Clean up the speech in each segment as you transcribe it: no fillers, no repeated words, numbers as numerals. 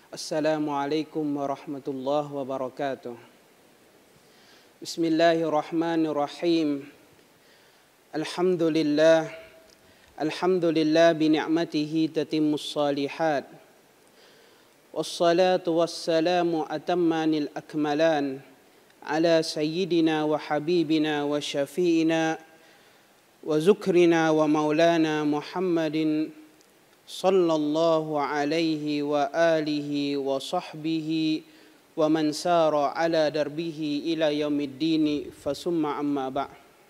السلام عليكم ورحمة الله وبركاته بسم الله الرحمن الرحيم الحمد لله بنعمته تتم الصالحات والصلاة والسلام أتمان الأكملان على سيدنا وحبيبنا وشفيعنا وذكرنا ومولانا محمد صلى الله عليه وآله وصحبه ومن سار على دربه إلى يوم الدين فثم أما بعد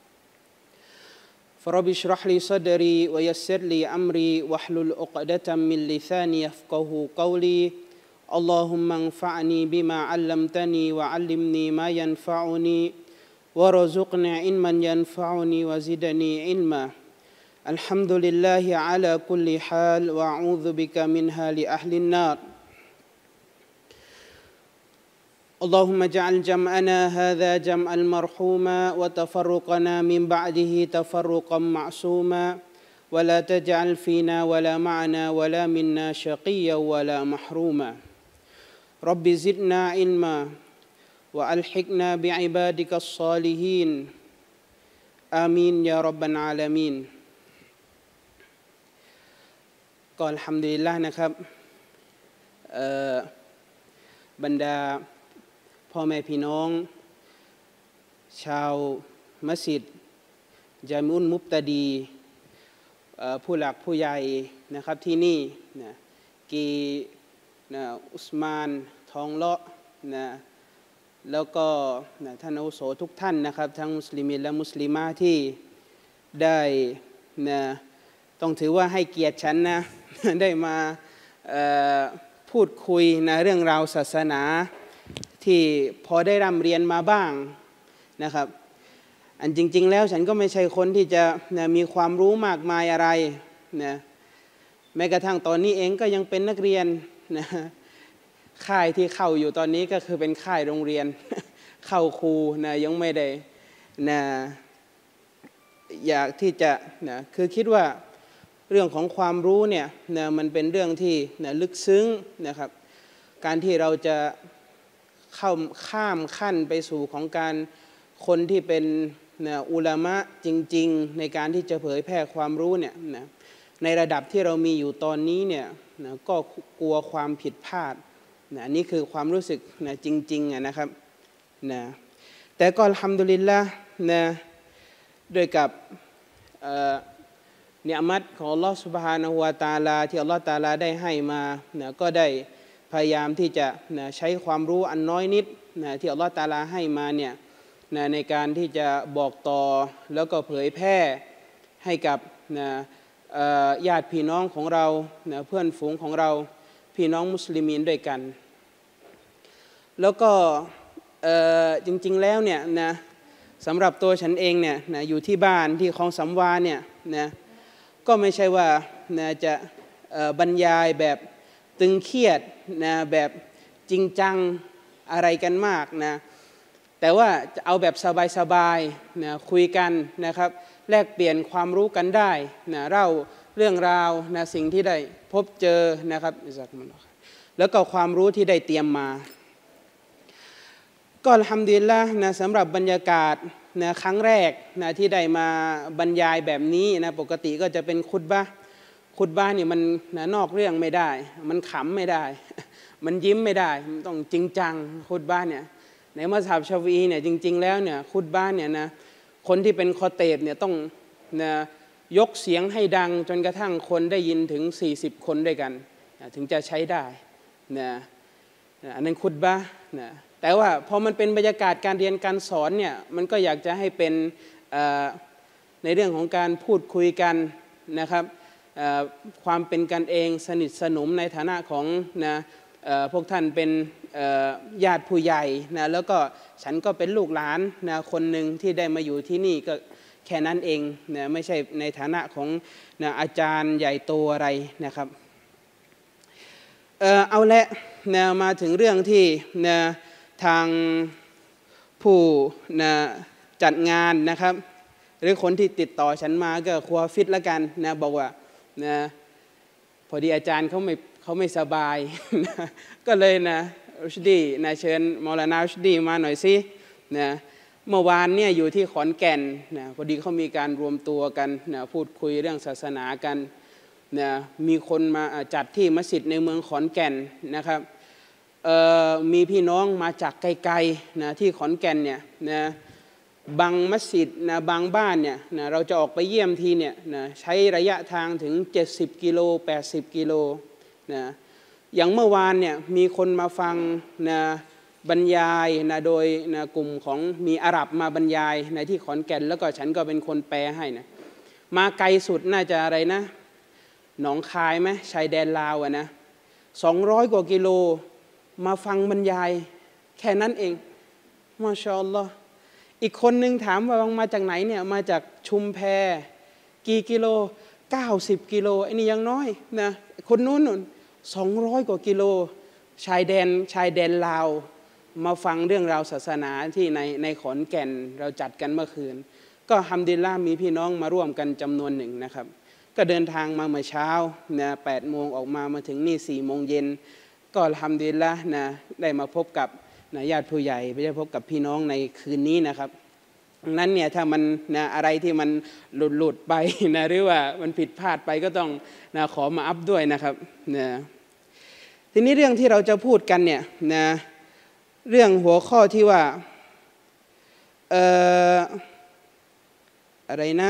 فرب اشرح لي صدري ويسر لي أمري واحلل عقدة من لساني يفقهوا قولي اللهم انفعني بما علمتني وعلمني ما ينفعني وارزقنا علما ينفعني وزدني علما الحمد لله على كل حال وأعوذ بك منها لأهل النار اللهم اجعل جمعنا هذا جمعا مرحوما وتفرقنا من بعده تفرقا معصوما ولا تجعل فينا ولا معنا ولا منا شقيا ولا محروما رب زدنا علما وألحقنا بعبادك الصالحين آمين يا رب العالمينก็อัลฮัมดุลิลละห์นะครับบรรดาพ่อแม่พี่น้องชาวมัสยิดญามุลมุบตะดีผู้หลักผู้ใหญ่นะครับที่นี่นะกีนะอุสมานทองเลาะนะแล้วก็นะท่านอาวุโสทุกท่านนะครับทั้งมุสลิมินและมุสลิมาที่ได้นะต้องถือว่าให้เกียรติฉันนะได้มาพูดคุยนะเรื่องราวศาสนาที่พอได้ร่ำเรียนมาบ้างนะครับอันจริงๆแล้วฉันก็ไม่ใช่คนที่จะนะมีความรู้มากมายอะไรนะแม้กระทั่งตอนนี้เองก็ยังเป็นนักเรียนนะค่ายที่เข้าอยู่ตอนนี้ก็คือเป็นค่ายโรงเรียนเข้าครูนะยังไม่ได้นะอยากที่จะนะคือคิดว่าเรื่องของความรู้เนี่ยนะมันเป็นเรื่องที่นะลึกซึ้งนะครับการที่เราจะข้ามขั้นไปสู่ของการคนที่เป็นนะอุลามะจริงๆในการที่จะเผยแพร่ความรู้เนี่ยนะในระดับที่เรามีอยู่ตอนนี้เนี่ยนะก็กลัวความผิดพลาดนะนี่คือความรู้สึกนะจริงๆนะครับนะแต่ก็อัลฮัมดุลิลละห์นะด้วยกับเนียมัตของอัลลอฮฺซุบฮานะฮูวะตะอาลาที่อัลลอฮฺตะอาลาได้ให้มานะก็ได้พยายามที่จะนะใช้ความรู้อันน้อยนิดนะที่อัลลอฮฺตะอาลาให้มาเนี่ยนะในการที่จะบอกต่อแล้วก็เผยแพร่ให้กับนะญาติพี่น้องของเรานะเพื่อนฝูงของเราพี่น้องมุสลิมีนด้วยกันแล้วก็จริงๆแล้วเนี่ยนะสำหรับตัวฉันเองเนี่ยนะอยู่ที่บ้านที่คลองสำวาเนี่ยนะก็ไม่ใช่ว่านะจะบรรยายแบบตึงเครียดนะแบบจริงจังอะไรกันมากนะแต่ว่าจะเอาแบบสบายๆนะคุยกันนะครับแลกเปลี่ยนความรู้กันได้นะเล่าเรื่องราวนะสิ่งที่ได้พบเจอนะครับแล้วก็ความรู้ที่ได้เตรียมมาก็อัลฮัมดุลิลละห์นะสำหรับบรรยากาศนะครั้งแรกนะที่ได้มาบรรยายแบบนี้นะปกติก็จะเป็นคุตบะห์นี่มันนะนอกเรื่องไม่ได้มันขำไม่ได้มันยิ้มไม่ได้มันต้องจริงจังคุตบะห์เนี่ยในมัซฮับชาฟิอีเนี่ยจริงๆแล้วเนี่ยคุตบะห์เนี่ยนะคนที่เป็นคอเตบเนี่ยต้องนะยกเสียงให้ดังจนกระทั่งคนได้ยินถึง40คนด้วยกันนะถึงจะใช้ได้นะอันนั้นคุตบะห์นะแต่ว่าพอมันเป็นบรรยากาศการเรียนการสอนเนี่ยมันก็อยากจะให้เป็นในเรื่องของการพูดคุยกันนะครับความเป็นกันเองสนิทสนมในฐานะของนะพวกท่านเป็นญาติผู้ใหญ่นะแล้วก็ฉันก็เป็นลูกหลานนะคนหนึ่งที่ได้มาอยู่ที่นี่ก็แค่นั้นเองนะไม่ใช่ในฐานะของนะอาจารย์ใหญ่โตอะไรนะครับเอาละนะมาถึงเรื่องที่นะทางผู้นะจัดงานนะครับหรือคนที่ติดต่อฉันมาก็ครัวฟิตแล้วกันนะบอกว่านะพอดีอาจารย์เขาไม่สบาย ก็เลยนะอุชดีนะเชิญมอลานาอุชดีมาหน่อยสินะเมื่อวานเนี่ยอยู่ที่ขอนแก่นนะพอดีเขามีการรวมตัวกันนะพูดคุยเรื่องศาสนากันนะมีคนมาจัดที่มัสยิดในเมืองขอนแก่นนะครับมีพี่น้องมาจากไกลๆนะที่ขอนแก่นเนี่ยนะบางมัสยิดนะบางบ้านเนี่ยนะเราจะออกไปเยี่ยมทีเนี่ยนะใช้ระยะทางถึง70กิโล80กิโลนะอย่างเมื่อวานเนี่ยมีคนมาฟังนะบรรยายนะโดยนะกลุ่มของมีอาหรับมาบรรยายในที่ขอนแก่นแล้วก็ฉันก็เป็นคนแปลให้นะมาไกลสุดน่าจะอะไรนะหนองคายไหมชายแดนลาวอะนะ200กว่ากิโลมาฟังบรรยายแค่นั้นเองมาชาอัลลอฮ์อีกคนนึงถามว่ามาจากไหนเนี่ยมาจากชุมแพกี่กิโล90กิโลไอ้นี่ยังน้อยนะคนนู้น200กว่ากิโลชายแดนลาวมาฟังเรื่องราวศาสนาที่ในขอนแก่นเราจัดกันเมื่อคืนก็ฮัมดุลิลละห์มีพี่น้องมาร่วมกันจำนวนหนึ่งนะครับก็เดินทางมาเมื่อเช้านะ8 โมงออกมาถึงนี่4 โมงเย็นก็อัลฮัมดุลิลละห์นะได้มาพบกับนะญาติผู้ใหญ่ไปได้พบกับพี่น้องในคืนนี้นะครับนั้นเนี่ยถ้ามันนะอะไรที่มันหลุดไปนะหรือว่ามันผิดพลาดไปก็ต้องนะขอมาอัพด้วยนะครับนะทีนี้เรื่องที่เราจะพูดกันเนี่ยนะเรื่องหัวข้อที่ว่าอะไรนะ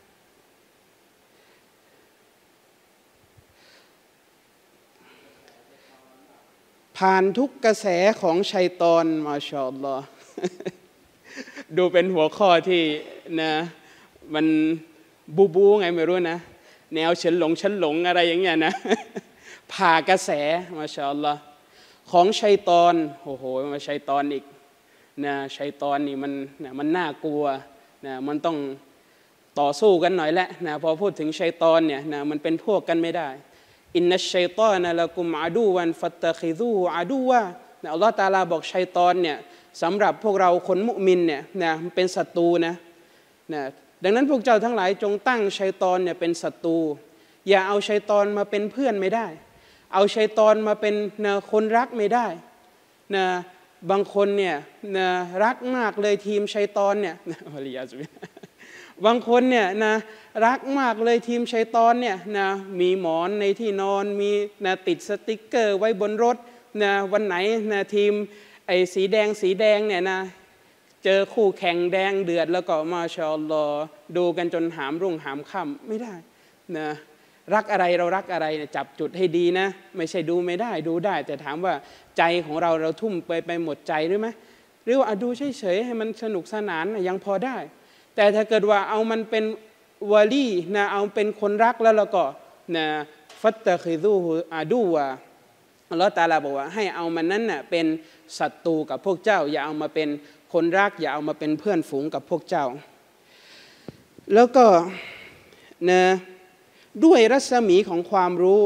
ผ่านทุกกระแสของชัยฏอนมาชาอัลลอฮ์ดูเป็นหัวข้อที่นะมันบูไงไม่รู้นะแนวฉันหลงอะไรอย่างเงี้ยนะผ่ากระแสมาชาอัลลอฮ์ของชัยฏอนโอ้โหมาชัยฏอนอีกนะชัยฏอนนี่มันน่ากลัวนะมันต้องต่อสู้กันหน่อยแหละนะพอพูดถึงชัยฏอนเนี่ยนะมันเป็นพวกกันไม่ได้อินนัชชัยฏอนะละกุมอาดูวันฟัตตะคิซูอาดูวะนะอัลลอฮฺตะอาลาบอกชัยฏอนเนี่ยสำหรับพวกเราคนมุมินเนี่ยนะเป็นศัตรูนะดังนั้นพวกเจ้าทั้งหลายจงตั้งชัยฏอนเนี่ยเป็นศัตรูอย่าเอาชัยฏอนมาเป็นเพื่อนไม่ได้เอาชัยฏอนมาเป็นนะคนรักไม่ได้นะบางคนเนี่ยนะรักมากเลยทีมชัยฏอนเนี่ยวะลียาซุบิลลาห์บางคนเนี่ยนะรักมากเลยทีมชัยฏอนเนี่ยนะมีหมอนในที่นอนมีนะติดสติ๊กเกอร์ไว้บนรถนะวันไหนนะทีมไอ้สีแดงเนี่ยนะเจอคู่แข่งแดงเดือดแล้วก็มาชาอัลลอฮ์ดูกันจนหามรุ่งหามค่ำไม่ได้นะรักอะไรเรารักอะไรเนี่ยจับจุดให้ดีนะไม่ใช่ดูไม่ได้ดูได้แต่ถามว่าใจของเราทุ่มไปหมดใจหรือไหมหรือว่าดูเฉยๆให้มันสนุกสนานยังพอได้แต่ถ้าเกิดว่าเอามันเป็นวาลีนะเอาเป็นคนรักแล้วก็นะฟัตตะคิซูอาดูวะอัลลอฮฺตะอาลาบอกว่าให้เอามันนั้นน่ะเป็นศัตรูกับพวกเจ้าอย่าเอามาเป็นคนรักอย่าเอามาเป็นเพื่อนฝูงกับพวกเจ้าแล้วก็นะด้วยรัศมีของความรู้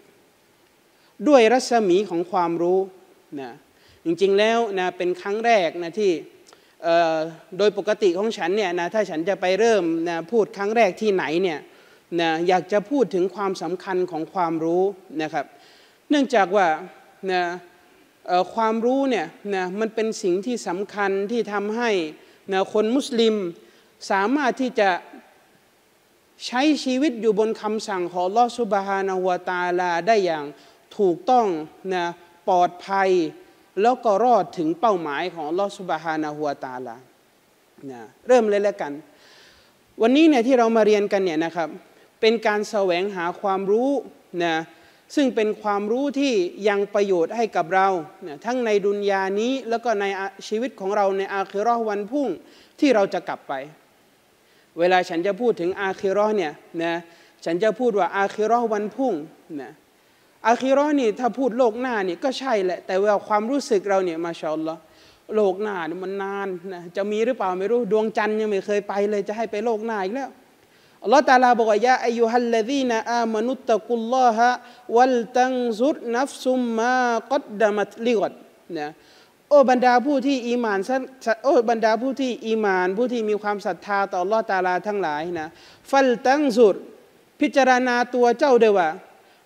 นะจริงๆแล้วนะเป็นครั้งแรกนะที่โดยปกติของฉันเนี่ยนะถ้าฉันจะไปเริ่มนะพูดครั้งแรกที่ไหนเนี่ยนะอยากจะพูดถึงความสำคัญของความรู้นะครับเนื่องจากว่านะความรู้เนี่ยนะมันเป็นสิ่งที่สำคัญที่ทำให้นะคนมุสลิมสามารถที่จะใช้ชีวิตอยู่บนคำสั่งของอัลเลาะห์ซุบฮานะฮูวะตะอาลาได้อย่างถูกต้องนะปลอดภัยแล้วก็รอดถึงเป้าหมายของอัลเลาะห์ซุบฮานะฮูวะตะอาลานะเริ่มเลยแล้วกันวันนี้เนี่ยที่เรามาเรียนกันเนี่ยนะครับเป็นการแสวงหาความรู้นะซึ่งเป็นความรู้ที่ยังประโยชน์ให้กับเรานะทั้งในดุนยานี้แล้วก็ในชีวิตของเราในอาคิเราะห์วันพรุ่งที่เราจะกลับไปเวลาฉันจะพูดถึงอาคิเราะห์เนี่ยนะฉันจะพูดว่าอาคิเราะห์วันพรุ่งนะอาคิเราะห์นี่ถ้าพูดโลกหน้านี่ก็ใช่แหละแต่ว่าความรู้สึกเราเนี่ยมาชาอัลลอฮ์โลกหน้านี่มันนานนะจะมีหรือเปล่าไม่รู้ดวงจันทร์ยังไม่เคยไปเลยจะให้ไปโลกหน้าอีกแล้วอัลลอฮฺตะอาลาบอกว่ายาอัยยูฮัลลซีนะอามานุตตะกุลลอฮะวัลตันซุรนัฟซุมมากัดดะมัตลิกอดนะโอ้บรรดาผู้ที่อีหม่านบรรดาผู้ที่อีหม่านผู้ที่มีความศรัทธาต่ออัลลอฮฺตะอาลาทั้งหลายนะฟัลตันซุรพิจารณาตัวเจ้าด้วยว่า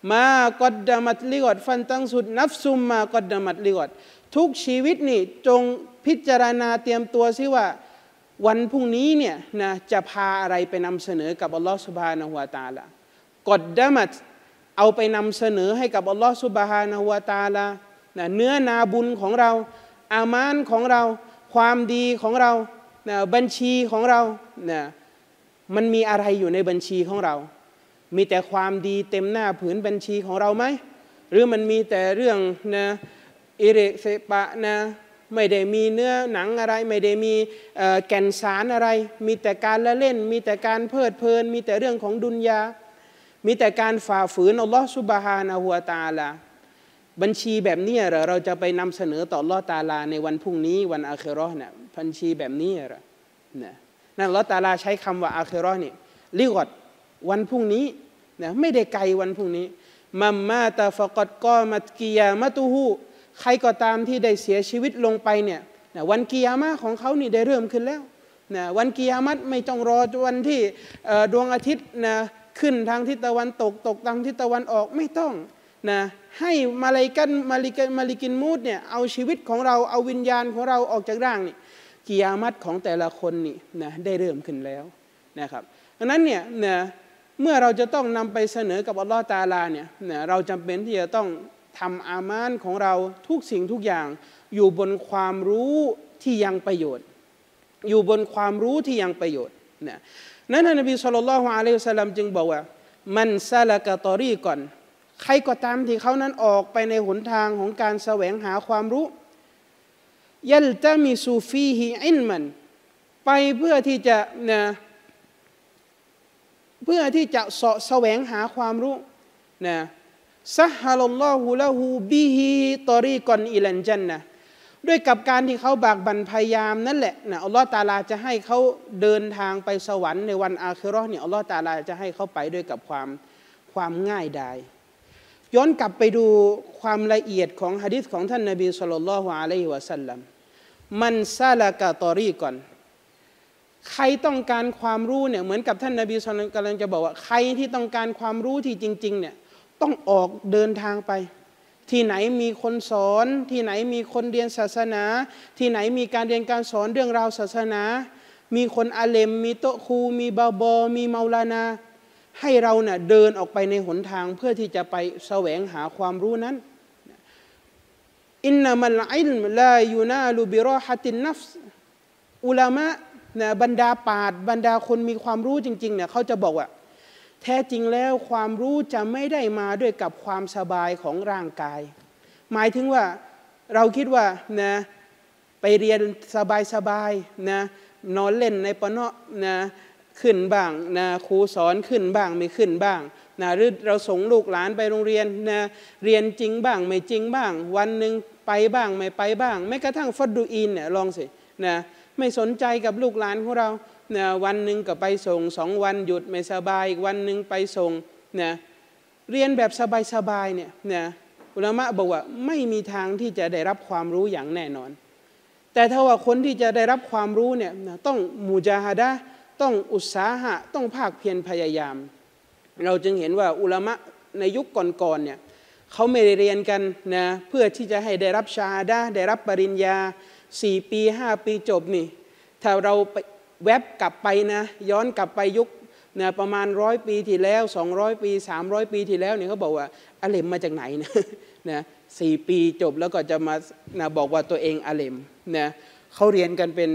มากอดดามัตลิกอดฟันตังสุดนัฟซุมมากอดดามัตลิกอดทุกชีวิตนี่จงพิจารณาเตรียมตัวซิว่าวันพรุ่งนี้เนี่ยนะจะพาอะไรไปนำเสนอกับอัลลอฮฺซุบฮานะฮูวะตะอาลากอดดามัตเอาไปนำเสนอให้กับอัลลอฮฺซุบฮานะฮูวะตะอาลานะเนื้อนาบุญของเราอามานของเราความดีของเรานะบัญชีของเรานะมันมีอะไรอยู่ในบัญชีของเรามีแต่ความดีเต็มหน้าผืนบัญชีของเราไหมหรือมันมีแต่เรื่องนะอิเรเซปะนะไม่ได้มีเนื้อหนังอะไรไม่ได้มีแก่นสารอะไรมีแต่การละเล่นมีแต่การเพลิดเพลินมีแต่เรื่องของดุนยามีแต่การฝ่าฝืนอัลลอฮฺซุบฮานะฮูวะตะอาลาบัญชีแบบนี้เหรอเราจะไปนำเสนอต่ออัลลอฮฺตะอาลาในวันพรุ่งนี้วันอาคิเราะห์เนี่ยบัญชีแบบนี้เหรอนะนั่นอัลลอฮฺตะอาลาใช้คำว่าอาคิเราะห์นี่ลิกอดวันพรุ่งนี้นะไม่ได้ไกลวันพรุ่งนี้มัมมาตะฟะกัดกอมัตกิยามะตุฮูใครก็ตามที่ได้เสียชีวิตลงไปเนี่ยนะวันกิยามะห์ของเขานี่ได้เริ่มขึ้นแล้วนะวันกิยามะห์ไม่ต้องรอวันที่ดวงอาทิตย์นะขึ้นทางทิศตะวันตกตกทางทิศตะวันออกไม่ต้องนะให้มาลิกินมูดเนี่ยเอาชีวิตของเราเอาวิญญาณของเราออกจากร่างนี่กิยามะห์ของแต่ละคนนี่นะได้เริ่มขึ้นแล้วนะครับดังนั้นเนี่ยนะเมื่อเราจะต้องนำไปเสนอกับอัลลอฮฺตะอาลาเนี่ยนะเราจำเป็นที่จะต้องทำอามานของเราทุกสิ่งทุกอย่างอยู่บนความรู้ที่ยังประโยชน์อยู่บนความรู้ที่ยังประโยชน์นะนั้นท่านนบีศ็อลลัลลอฮุอะลัยฮิวะซัลลัมจึงบอกว่ามันซะละกะตอรีก่อนใครก็ตามที่เขานั้นออกไปในหนทางของการแสวงหาความรู้ยัลตะมิซุฟีฮิอิลมันไปเพื่อที่จะนะเพื่อที่จะแสวงหาความรู้นะซะฮะลัลลอฮุละฮูบิฮิตอรีกอนอิลันญันนะห์ด้วยกับการที่เขาบากบั่นพยายามนั่นแหละนะอัลลอฮฺตะอาลาจะให้เขาเดินทางไปสวรรค์ในวันอาคิเราะห์เนี่ยอัลลอฮฺตะอาลาจะให้เขาไปด้วยกับความง่ายดายย้อนกลับไปดูความละเอียดของหะดีษของท่านนบีศ็อลลัลลอฮุอะลัยฮิวะซัลลัมมันซะละกะตอรีกอนใครต้องการความรู้เนี่ยเหมือนกับท่านนบีศ็อลลัลลอฮุอะลัยฮิวะซัลลัมกำลังจะบอกว่าใครที่ต้องการความรู้ที่จริงๆเนี่ยต้องออกเดินทางไปที่ไหนมีคนสอนที่ไหนมีคนเรียนศาสนาที่ไหนมีการเรียนการสอนเรื่องราวศาสนามีคนอาเลมมีโตะครูมีบาบอมีเมาลานาให้เราเนี่ยเดินออกไปในหนทางเพื่อที่จะไปแสวงหาความรู้นั้นอินนามัลอิลมลายูนาลูบิรอฮะตินนัฟส์อุลามะนะบรรดาปราชญ์บรรดาคนมีความรู้จริงๆเนี่ยเขาจะบอกว่าแท้จริงแล้วความรู้จะไม่ได้มาด้วยกับความสบายของร่างกายหมายถึงว่าเราคิดว่านะไปเรียนสบายๆนะนอนเล่นในปะเนาะนะขึ้นบ้างนะครูสอนขึ้นบ้างไม่ขึ้นบ้างนะหรือเราส่งลูกหลานไปโรงเรียนนะเรียนจริงบ้างไม่จริงบ้างวันหนึ่งไปบ้างไม่ไปบ้างแม้กระทั่งฟัดดูอินเนี่ยลองสินะไม่สนใจกับลูกหลานของเรานะวันหนึ่งก็ไปส่ง2 วันหยุดไม่สบายอีกวันหนึ่งไปส่งนะเรียนแบบสบายๆเนี่ยนะอุลามะบอกว่าไม่มีทางที่จะได้รับความรู้อย่างแน่นอนแต่ถ้าว่าคนที่จะได้รับความรู้เนี่ยนะต้องมุจาฮะดะห์ต้องอุตสาหะต้องภาคเพียรพยายามเราจึงเห็นว่าอุลามะในยุคก่อนๆเนี่ยเขาไม่ได้เรียนกันนะเพื่อที่จะให้ได้รับชาฮะดะห์ได้รับปริญญา4 ปี5 ปีจบนี่ถ้าเราไปแวบกลับไปนะย้อนกลับไปยุคนะประมาณ100 ปีที่แล้ว200 ปี300 ปีที่แล้วเนี่ยเขาบอกว่าอาเลมมาจากไหนนะ4 ปีจบแล้วก็จะมานะบอกว่าตัวเองอาเลมนะเขาเรียนกันเป็น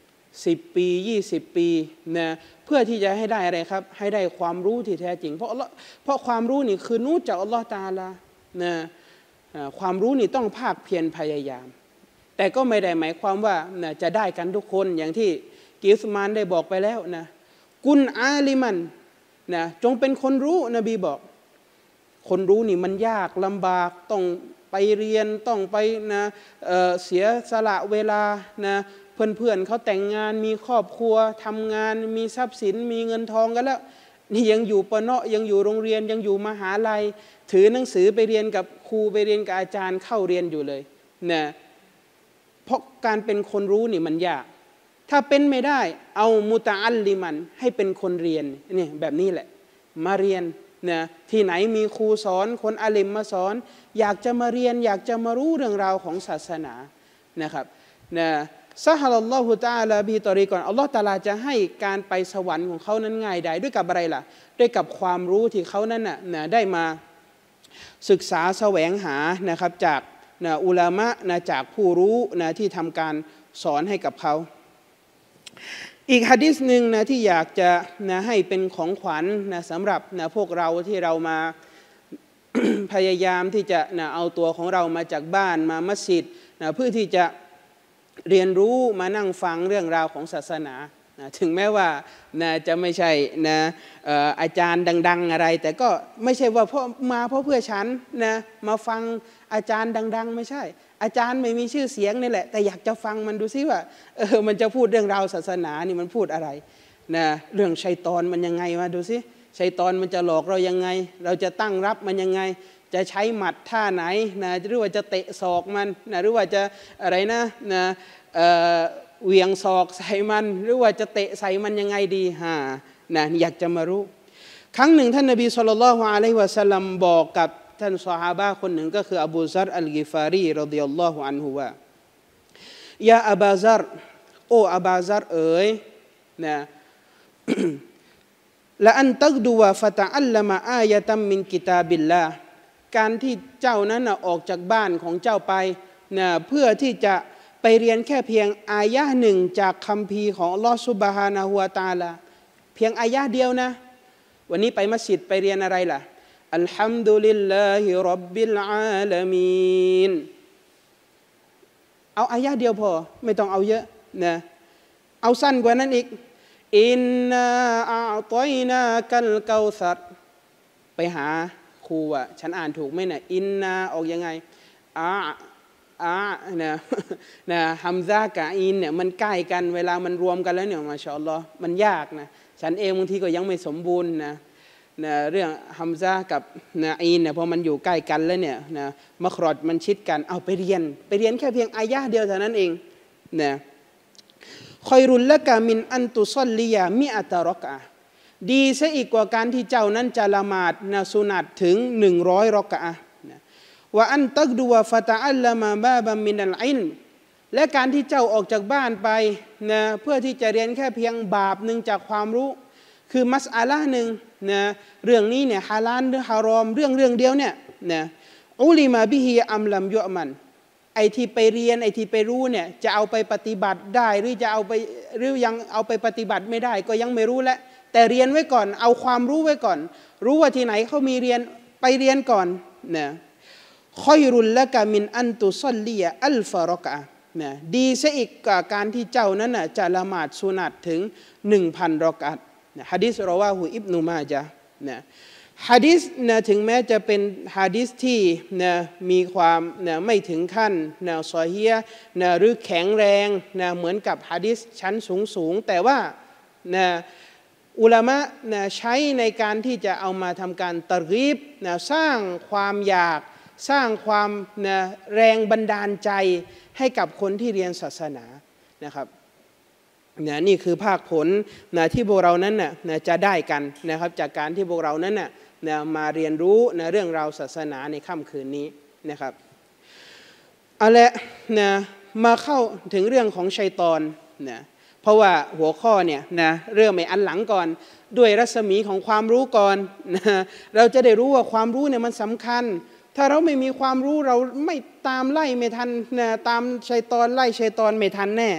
10 ปี20 ปีนะเพื่อที่จะให้ได้อะไรครับให้ได้ความรู้ที่แท้จริงเพราะความรู้นี่คือนูจากอัลลอฮฺตะอาลานะความรู้นี่ต้องภาคเพียรพยายามแต่ก็ไม่ได้หมายความว่านะจะได้กันทุกคนอย่างที่กิสมานได้บอกไปแล้วนะกุนอาลิมันนะจงเป็นคนรู้นบีบอกคนรู้นี่มันยากลำบากต้องไปเรียนต้องไปนะเสียสละเวลานะเพื่อนๆเขาแต่งงานมีครอบครัวทำงานมีทรัพย์สินมีเงินทองกันแล้วนี่ยังอยู่ปะเนาะยังอยู่โรงเรียนยังอยู่มหาลัยถือหนังสือไปเรียนกับครูไปเรียนกับอาจารย์เข้าเรียนอยู่เลยนะเพราะการเป็นคนรู้นี่มันยากถ้าเป็นไม่ได้เอามุตะอัลลิมันให้เป็นคนเรียนนี่แบบนี้แหละมาเรียนนะที่ไหนมีครูสอนคนอาลิมมาสอนอยากจะมาเรียนอยากจะมารู้เรื่องราวของศาสนานะครับนะซะฮะลัลลอฮุตะอาลาบิตอรีก่อนอัลลอฮฺตะอาลาจะให้การไปสวรรค์ของเขานั้นง่ายได้ด้วยกับอะไรล่ะด้วยกับความรู้ที่เขานั้นนะได้มาศึกษาแสวงหานะครับจากนะอุลามะนะจากผู้รู้นะที่ทำการสอนให้กับเขาอีกหะดีษหนึ่งนะที่อยากจะนะให้เป็นของขวัญนะสำหรับนะพวกเราที่เรามา พยายามที่จะนะเอาตัวของเรามาจากบ้านมามัสยิดนะเพื่อที่จะเรียนรู้มานั่งฟังเรื่องราวของศาสนานะถึงแม้ว่านะจะไม่ใช่นะอาจารย์ดังๆอะไรแต่ก็ไม่ใช่ว่าเพราะเพื่อฉันนะมาฟังอาจารย์ดังๆไม่ใช่อาจารย์ไม่มีชื่อเสียงนี่แหละแต่อยากจะฟังมันดูซิว่ามันจะพูดเรื่องราวศาสนานี่มันพูดอะไรนะเรื่องชัยฏอนมันยังไงมาดูซิชัยฏอนมันจะหลอกเรายังไงเราจะตั้งรับมันยังไงจะใช้หมัดท่าไหนนะหรือว่าจะเตะศอกมันนะหรือว่าจะอะไรนะเหวี่ยงศอกใส่มันหรือว่าจะเตะใส่มันยังไงดีนะอยากจะมารู้ครั้งหนึ่งท่านนบีศ็อลลัลลอฮุอะลัยฮิวะซัลลัมบอกกับท่านซอฮาบะห์คนหนึ่งก็คืออบูซัรอัลกิฟารีรอฎิยัลลอฮุอันฮุว่ายาอะบาซัรโออะบาซัรเอ๋ยนะละอันตักดูวะฟะตะอัลละมะอายะตัมมินกิตาบิลลาห์การที่เจ้านั้นออกจากบ้านของเจ้าไปนะเพื่อที่จะไปเรียนแค่เพียงอายะห์หนึ่งจากคัมภีร์ของอัลลอฮฺซุบฮานะฮูวะตะอาลาเพียงอายะห์เดียวนะวันนี้ไปมัสยิดไปเรียนอะไรล่ะอัลฮัมดุลิลลาฮิร็อบบิลอาลามีนเอาอายะห์เดียวพอไม่ต้องเอาเยอะนะเอาสั้นกว่านั้นอีกอินนาอะตอยนากัลเกาซัรไปหาครูอ่ะฉันอ่านถูกไหมเนี่ยอินนาออกยังไงนะฮัมซากับอินเนี่ยมันใกล้กันเวลามันรวมกันแล้วเนี่ยมาชาอัลลอฮ์มันยากนะฉันเองบางทีก็ยังไม่สมบูรณ์นะเรื่องฮัมซากับนะอินเนี่ยพอมันอยู่ใกล้กันแล้วเนี่ยนะมักรอดมันชิดกันเอาไปเรียนแค่เพียงอายะห์เดียวเท่านั้นเองนะคอยรุนละกามินอันตุซอลลียามิอัตรอกะดีซะอีกกว่าการที่เจ้านั้นจะละหมาดนะสุนัตถึง100รอกะนะว่าอันตักดูวะฟะตะอัลละมาบาบัมมินัลอิลม์และการที่เจ้าออกจากบ้านไปนะเพื่อที่จะเรียนแค่เพียงบาปหนึ่งจากความรู้คือมัสอะละห์หนึ่งนะเรื่องนี้เนี่ยฮาลาลหรือฮารอมเรื่องเดียวเนี่ยนะอุลิมาบิฮิอัมลัมยุอมันไอ้ที่ไปเรียนไอ้ที่ไปรู้เนี่ยจะเอาไปปฏิบัติได้หรือจะเอาไปหรือยังเอาไปปฏิบัติไม่ได้ก็ยังไม่รู้แหละแต่เรียนไว้ก่อนเอาความรู้ไว้ก่อนรู้ว่าที่ไหนเขามีเรียนไปเรียนก่อนนะคอยรุลละกะมินอันตุซอลลียะอัลฟารอกะนะดีซะอีกกว่าการที่เจ้านั้นน่ะจะละหมาดสุนัตถึง 1,000 รอกะอะห์นะหะดีษรอวาฮูอิบนุมาญะห์นะหะดีษนะถึงแม้จะเป็นหะดีษที่นะมีความนะไม่ถึงขั้นนะซอฮีฮ์นะหรือแข็งแรงนะเหมือนกับหะดีษชั้นสูงแต่ว่านะอุลามะนะใช้ในการที่จะเอามาทำการตะรีบนะสร้างความอยากสร้างความนะแรงบันดาลใจให้กับคนที่เรียนศาสนานะครับนะนี่คือภาคผลนะที่พวกเรานั้นนะจะได้กันนะครับจากการที่พวกเรานั้นนะมาเรียนรู้นะเรื่องราวศาสนาในค่ำคืนนี้นะครับเอาละนะมาเข้าถึงเรื่องของชัยฏอนนะเพราะว่าหัวข้อเนี่ยนะเริ่มในอันหลังก่อนด้วยรัศมีของความรู้ก่อนนะเราจะได้รู้ว่าความรู้เนี่ยมันสำคัญถ้าเราไม่มีความรู้เราไม่ตามไล่ไม่ทันนะตามชัยฏอนไล่ชัยฏอนไม่ทันแน่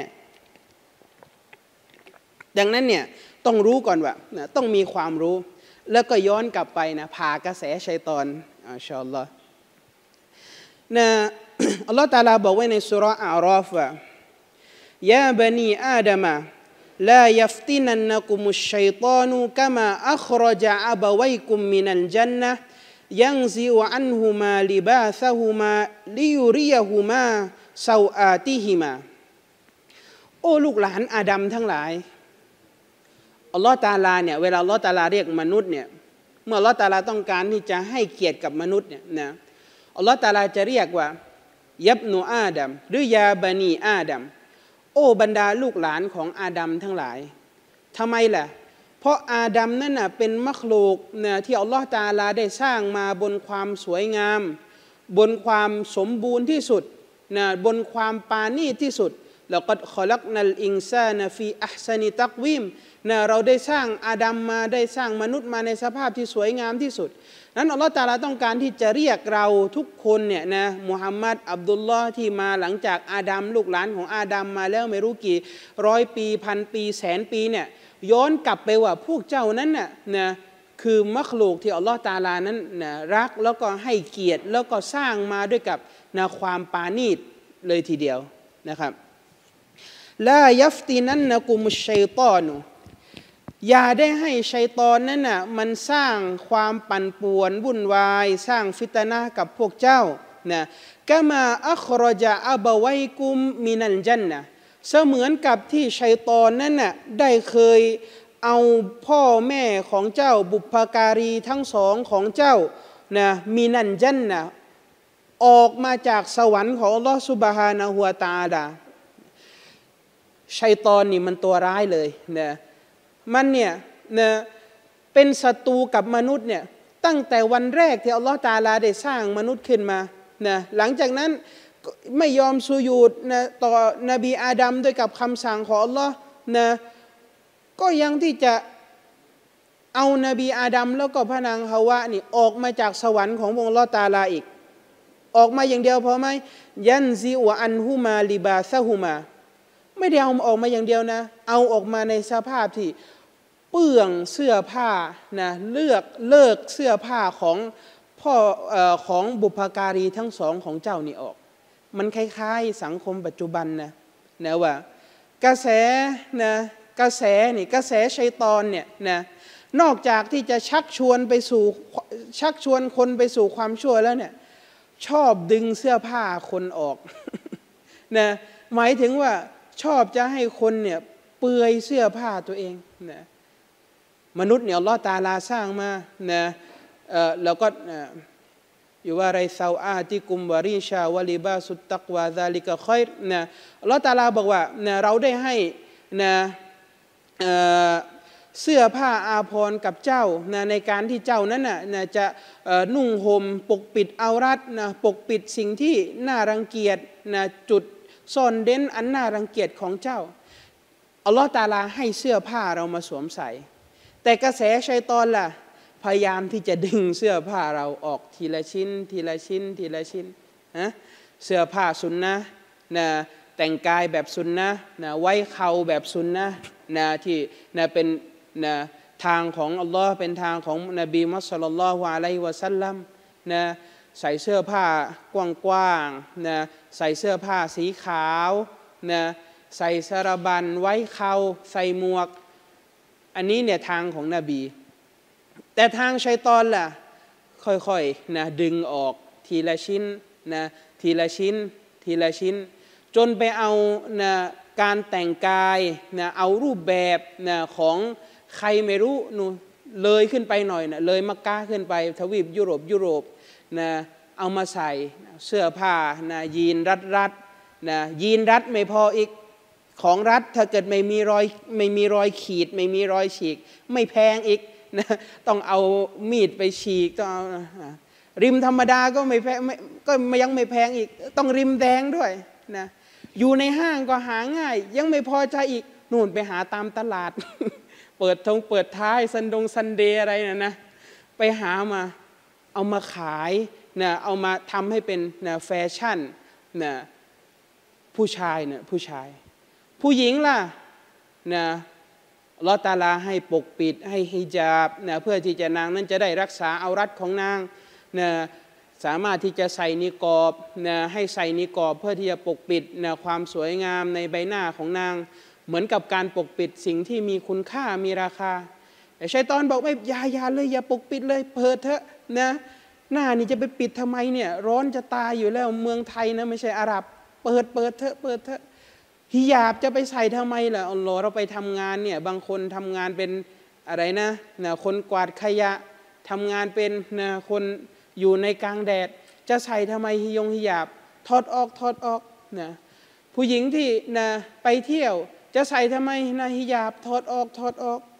ดังนั้นเนี่ยต้องรู้ก่อนว่านะต้องมีความรู้แล้วก็ย้อนกลับไปนะผ่ากระแสชัยฏอนอินชาอัลลอฮ์นะอัลลอฮ์ตะอาลาบอกไว้ในซูเราะห์อาราฟว่ายาบนีอาดัมลายัฟตินันนะกุมุชชัยฏอนุกะมาอัครจะอะบะวัยกุมมินัลญันนะฮ์ยังซิออันฮุมาลิบาซะฮุมาลิยุริยะฮุมาซาวอาติฮิมาโอ้ลูกหลานอาดัมทั้งหลายอัลลอฮฺตะอาลาเนี่ยเวลาอัลลอฮฺตะอาลาเรียกมนุษย์เนี่ยเมื่ออัลลอฮฺตะอาลาต้องการที่จะให้เกียรติกับมนุษย์เนี่ยนะอัลลอฮฺตะอาลาจะเรียกว่ายับนูอาดัมหรือยาบานีอาดัมโอ้บรรดาลูกหลานของอาดัมทั้งหลายทำไมล่ะเพราะอาดัมนั่นน่ะเป็นมักลูกนะที่อัลลอฮฺตะอาลาได้สร้างมาบนความสวยงามบนความสมบูรณ์ที่สุดนะบนความปาณีตที่สุดแล้วก็ขอลักนัลอินซานะฟีอัพซานิตักวีมนะเราได้สร้างอาดัมมาได้สร้างมนุษย์มาในสภาพที่สวยงามที่สุดนั้นอัลลอฮฺตะอาลาต้องการที่จะเรียกเราทุกคนเนี่ยนะมุฮัมมัดอับดุลลอฮ์ที่มาหลังจากอาดัมลูกหลานของอาดัมมาแล้วไม่รู้กี่ร้อยปีพันปีแสนปีเนี่ยย้อนกลับไปว่าพวกเจ้านั้นน่ะนะคือมักลูกที่อัลลอฮฺตะอาลานั้นนะรักแล้วก็ให้เกียรติแล้วก็สร้างมาด้วยกับนะความปาณีตเลยทีเดียวนะครับลายัฟตินันนะกุมุชชัยฏอนุอย่าได้ให้ชัยฏอนนั้นน่ะมันสร้างความปั่นป่วนวุ่นวายสร้างฟิตนะห์กับพวกเจ้านะกะมาอัครจาอับวัยกุมมินัลญันนะเสมือนกับที่ชัยฏอนนั้นน่ะได้เคยเอาพ่อแม่ของเจ้าบุพการีทั้งสองของเจ้านะมินัลญันนะออกมาจากสวรรค์ของอัลลอฮฺซุบฮานะฮูวะตะอาลาชัยฏอนนี่มันตัวร้ายเลยนะมันเนี่ยนะเป็นศัตรูกับมนุษย์เนี่ยตั้งแต่วันแรกที่อัลลอฮฺตะอาลาได้สร้างมนุษย์ขึ้นมานะหลังจากนั้นไม่ยอมสุญูดนะต่อนบีอาดัมด้วยกับคำสั่งของอัลลอฮ์นะก็ยังที่จะเอานบีอาดัมแล้วก็พระนางฮาวะนี่ออกมาจากสวรรค์ของพระองค์อัลลอฮฺตะอาลาอีกออกมาอย่างเดียวพอไหมยันซิวะอันฮุมาลิบาซะฮุมาไม่ได้เอาออกมาอย่างเดียวนะเอาออกมาในสภาพที่เปื้องเสื้อผ้านะเลิกเสื้อผ้าของพ่อของบุพการีทั้งสองของเจ้านี่ออกมันคล้ายๆสังคมปัจจุบันนะว่ากระแสนะกระแสนี่กระแสชัยฏอนเนี่ยนะนอกจากที่จะชักชวนคนไปสู่ความชั่วแล้วเนี่ยชอบดึงเสื้อผ้าคนออกนะหมายถึงว่าชอบจะให้คนเนี่ยเปลือยเสื้อผ้าตัวเองนะมนุษย์เนี่ยอัลเลาะห์ตะอาลาสร้างมานะแล้วก็อยู่ว่าไรซาอาติกุมวาริชาวะลิบาสุตตักวาซาลิกะคอยรนะอัลเลาะห์ตะอาลาบอกว่านะเราได้ให้นะเสื้อผ้าอาภรณ์กับเจ้านะในการที่เจ้านั้นนะจะนุ่งห่มปกปิดเอารัดนะปกปิดสิ่งที่น่ารังเกียจนะจุดซ่อนเร้นอันน่ารังเกียจของเจ้าอัลลอฮฺตะอาลาให้เสื้อผ้าเรามาสวมใส่แต่กระแสชัยฏอนล่ะพยายามที่จะดึงเสื้อผ้าเราออกทีละชิ้นทีละชิ้นทีละชิ้นนะเสื้อผ้าสุนนะนะแต่งกายแบบสุนนะนะไว้เข่าแบบสุนนะที่นะเป็นนะทางของอัลลอฮ์เป็นทางของนบีมุฮัมมัดศ็อลลัลลอฮุอะลัยฮิวะซัลลัมนะใส่เสื้อผ้ากว้างๆนะใส่เสื้อผ้าสีขาวนะใส่สารบัญไว้เข่าใส่หมวกอันนี้เนี่ยทางของนบีแต่ทางชัยฏอนล่ะค่อยๆนะดึงออกทีละชิ้นนะทีละชิ้นทีละชิ้นจนไปเอานะการแต่งกายนะเอารูปแบบนะของใครไม่รู้นู่นเลยขึ้นไปหน่อยนะเลยมักกะฮ์ขึ้นไปทวีปยุโรปนะเอามาใส่เสื้อผ้านะยีนรัดนะยีนรัดไม่พออีกของรัดถ้าเกิดไม่มีรอยขีดไม่มีรอยฉีกไม่แพงอีกนะต้องเอามีดไปฉีกต้องเอาริมธรรมดาก็ไม่แพงก็ยังไม่แพงอีกต้องริมแดงด้วยนะอยู่ในห้างก็หาง่ายยังไม่พอใจอีกนู่นไปหาตามตลาด เปิดท้ายซันเดย์อะไรนะไปหามาเอามาขายนะเอามาทำให้เป็นนะแฟชั่นนะผู้ชายผู้หญิงล่ะนะอัลเลาะห์ตะอาลาให้ปกปิดให้ฮิญาบนะเพื่อที่จะนางนั้นจะได้รักษาเอารัดของนางนะสามารถที่จะใส่นิกอบนะให้ใส่นิกอบเพื่อที่จะปกปิดนะความสวยงามในใบหน้าของนางเหมือนกับการปกปิดสิ่งที่มีคุณค่ามีราคาแต่ชัยฏอนบอกไม่อย่าเลยอย่าปกปิดเลยเปิดเถอะนะหน้านี่จะไปปิดทำไมเนี่ยร้อนจะตายอยู่แล้วเมืองไทยนะไม่ใช่อาหรับเปิดเถอะฮิญาบจะไปใส่ทำไมล่ะอัลลอฮ์เราไปทำงานเนี่ยบางคนทำงานเป็นอะไรนะคนกวาดขยะทำงานเป็นนะคนอยู่ในกลางแดดจะใส่ทำไมฮิญาบถอดออกนะผู้หญิงที่นะไปเที่ยวจะใส่ทำไมนะฮิญาบถอดออก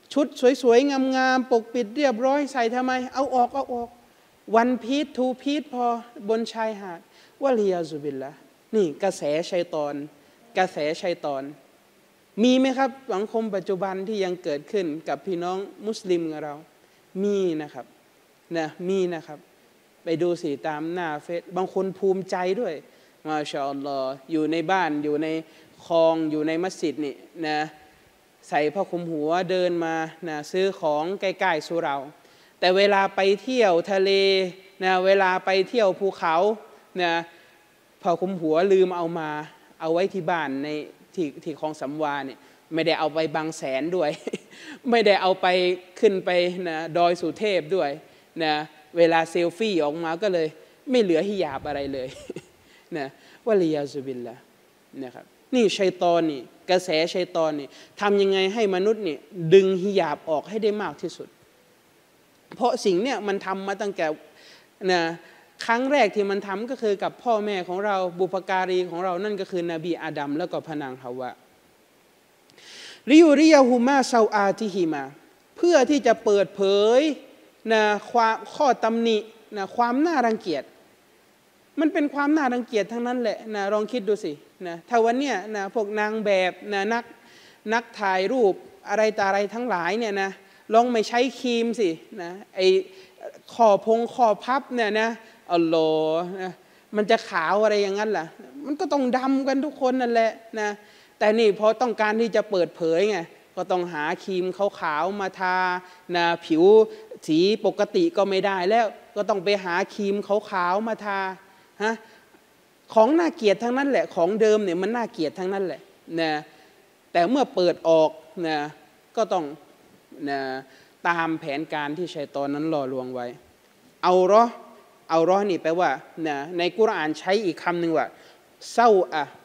ชุดสวยๆงามๆปกปิดเรียบร้อยใส่ทำไมเอาออกวันพีชทูพีชพอบนชายหาดวะลียาซุบิลละนี่กระแสชัยฏอนมีไหมครับสังคมปัจจุบันที่ยังเกิดขึ้นกับพี่น้องมุสลิมของเรามีนะครับมีนะครับไปดูสิตามหน้าเฟซบางคนภูมิใจด้วยมาชาอัลลอฮ์อยู่ในบ้านอยู่ในคลองอยู่ในมัสยิดนี่นะใส่ผ้าคลุมหัวเดินมานะซื้อของใกล้ๆสุเราแต่เวลาไปเที่ยวทะเลนะเวลาไปเที่ยวภูเขานะผ้าคลุมหัวลืมเอาไว้ที่บ้านในที่คลองสำวาเนี่ยไม่ได้เอาไปบางแสนด้วย ไม่ได้เอาไปขึ้นไปนะดอยสุเทพด้วยนะเวลาเซลฟี่ออกมาก็เลยไม่เหลือฮิญาบอะไรเลย นะวะลียาซุบิลละนะครับนี่ชัยฏอนนี่กระแสชัยฏอนนี่ทำยังไงให้มนุษย์นี่ดึงฮิญาบออกให้ได้มากที่สุดเพราะสิ่งเนี่ยมันทำมาตั้งแต่นะครั้งแรกที่มันทำก็คือกับพ่อแม่ของเราบุพการีของเรานั่นก็คือนบีอาดัมแล้วก็พนางฮาวะริยูริยาฮูมาซาอาติฮิมาเพื่อที่จะเปิดเผยนะข้อตำหนินะความน่ารังเกียจมันเป็นความน่ารังเกียจทั้งนั้นแหละนะลองคิดดูสินะถ้าวันเนี้ยนะพวกนางแบบนะนักถ่ายรูปอะไรต่ออะไรทั้งหลายเนี่ยนะลองไม่ใช้ครีมสินะไอคอพับเนี่ยนะอัลลอฮ์นะมันจะขาวอะไรอย่างนั้นล่ะมันก็ต้องดำกันทุกคนนั่นแหละนะแต่นี่พอต้องการที่จะเปิดเผยไงก็ต้องหาครีมขาวๆมาทานะผิวสีปกติก็ไม่ได้แล้วก็ต้องไปหาครีมขาวๆมาทาฮะของน่าเกลียดทั้งนั้นแหละของเดิมเนี่ยมันน่าเกลียดทั้งนั้นแหละนะแต่เมื่อเปิดออกนะก็ต้องนะตามแผนการที่ชัยฏอนนั้นหล่อลวงไว้เอารอนี่แปลว่านะในกุรอานใช้อีกคำหนึ่งว่าเศร้า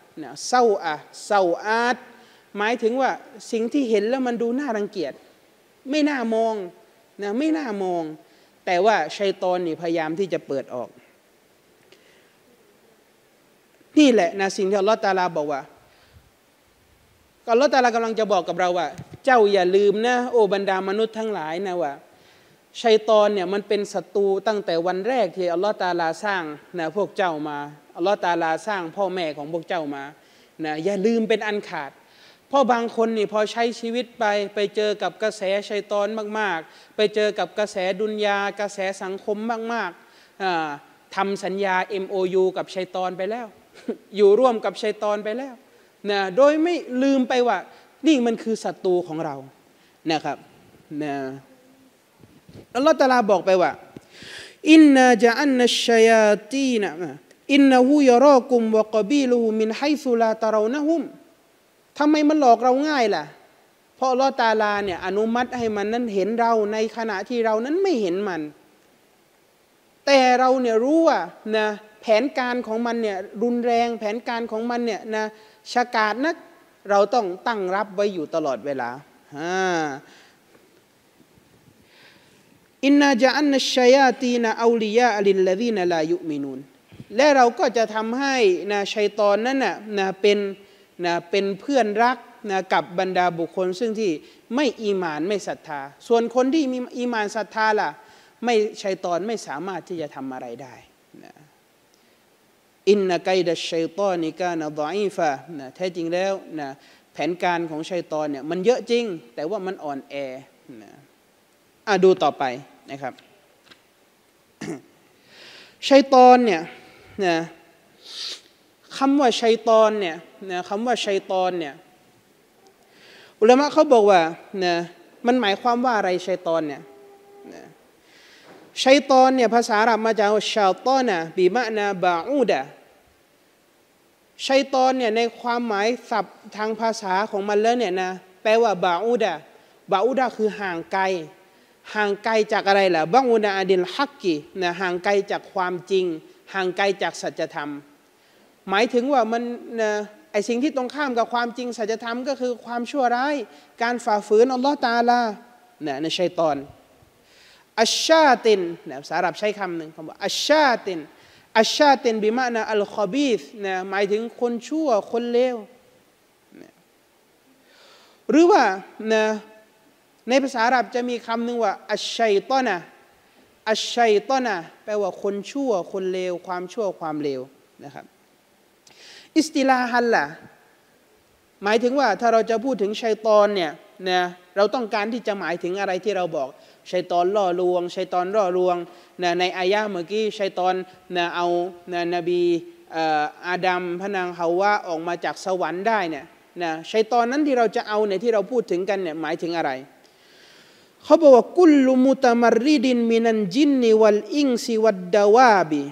อาดหมายถึงว่าสิ่งที่เห็นแล้วมันดูน่ารังเกียจไม่น่ามองนะไม่น่ามองแต่ว่าชัยฏอนนี่พยายามที่จะเปิดออกนี่แหละนะสิ่งที่อัลเลาะห์ตะอาลาบอกว่าอัลเลาะห์ตะอาลากำลังจะบอกกับเราว่าเจ้าอย่าลืมนะโอ้บรรดามนุษย์ทั้งหลายนะว่าชัยฏอนเนี่ยมันเป็นศัตรูตั้งแต่วันแรกที่อัลเลาะห์ตะอาลาสร้างนะพวกเจ้ามาอัลเลาะห์ตะอาลาสร้างพ่อแม่ของพวกเจ้ามานะอย่าลืมเป็นอันขาดเพราะบางคนนี่พอใช้ชีวิตไปเจอกับกระแสชัยฏอนมากๆไปเจอกับกระแสดุนยากระแสสังคมมากๆทำสัญญา MOU กับชัยฏอนไปแล้ว อยู่ร่วมกับชัยฏอนไปแล้วนะโดยไม่ลืมไปว่านี่มันคือศัตรูของเรานะครับนะอัลลอฮฺตะอาลาบอกไปว่าอินนาจะอันนัชชัยาตีนะอินนะฮูยะรอกุมวะกะบีลุฮุมินไฮซุลาตะเรานะฮุมทำไมมันหลอกเราง่ายล่ะเพราะอัลลอฮฺตะอาลาเนี่ยอนุมัติให้มันนั้นเห็นเราในขณะที่เรานั้นไม่เห็นมันแต่เราเนี่ยรู้ว่านะแผนการของมันเนี่ยรุนแรงแผนการของมันเนี่ยนะฉกาจนักเราต้องตั้งรับไว้อยู่ตลอดเวลาอินนาจะอันนัชชัยาตีนะอูลิยาลิลลซีนะลายุมินูนและเราก็จะทำให้นะชัยฏอนนั้นนะเป็นเพื่อนรักนะกับบรรดาบุคคลซึ่งที่ไม่อีหม่านไม่ศรัทธาส่วนคนที่มีอีหม่านศรัทธาล่ะไม่ชัยฏอนไม่สามารถที่จะทำอะไรได้นะอินนะกัยดัชชัยฏอนิกานะฎออีฟะนะแท้จริงแล้วนะแผนการของชัยฏอนเนี่ยมันเยอะจริงแต่ว่ามันอ่อนแอนะดูต่อไปนะครับชัยฏอนเนี่ยนะคำว่าชัยฏอนเนี่ยนะคำว่าชัยฏอนเนี่ยอุลามะเขาบอกว่านะมันหมายความว่าอะไรชัยฏอนเนี่ยนะชัยฏอนเนี่ยภาษาอาหรับมาจากชาตอนะบิมะนาบาอูดะชัยฏอนเนี่ยในความหมายศัพท์ทางภาษาของมันแล้วเนี่ยนะแปลว่าบาอูดะคือห่างไกลจากอะไรล่ะบาอูดะอดิลฮักกีนะห่างไกลจากความจริงห่างไกลจากสัจธรรมหมายถึงว่ามันนะไอสิ่งที่ตรงข้ามกับความจริงสัจธรรมก็คือความชั่วร้ายการฝ่าฝืนอัลลอฮฺตะอาลานะในชัยฏอนอัชชาตินนะภาษาอาหรับใช้คำหนึ่งคำว่าอัชชาตินบิมะนะอัลคอบีธนะหมายถึงคนชั่วคนเลวนะหรือว่านะในภาษาอาหรับจะมีคำหนึ่งว่าอัชชัยตอนะอัชชัยตอนะแปลว่าคนชั่วคนเลวความชั่วความเลวนะครับอิสติลาฮันล่ะหมายถึงว่าถ้าเราจะพูดถึงชัยฏอนเนี่ยนะเราต้องการที่จะหมายถึงอะไรที่เราบอกชัยฏอนล่อลวงชัยฏอนล่อลวงนะในอายะห์เมื่อกี้ชัยฏอนนะเอานะนบีอาดัมพระนางฮาวะออกมาจากสวรรค์ได้เนี่ยนะชัยฏอนนั้นที่เราจะเอาเนี่ยที่เราพูดถึงกันเนี่ยหมายถึงอะไรเขาบอกว่ากุลลุมุตมัรริดินมินันจินนิวัลอิงซิวัดดาวาบิ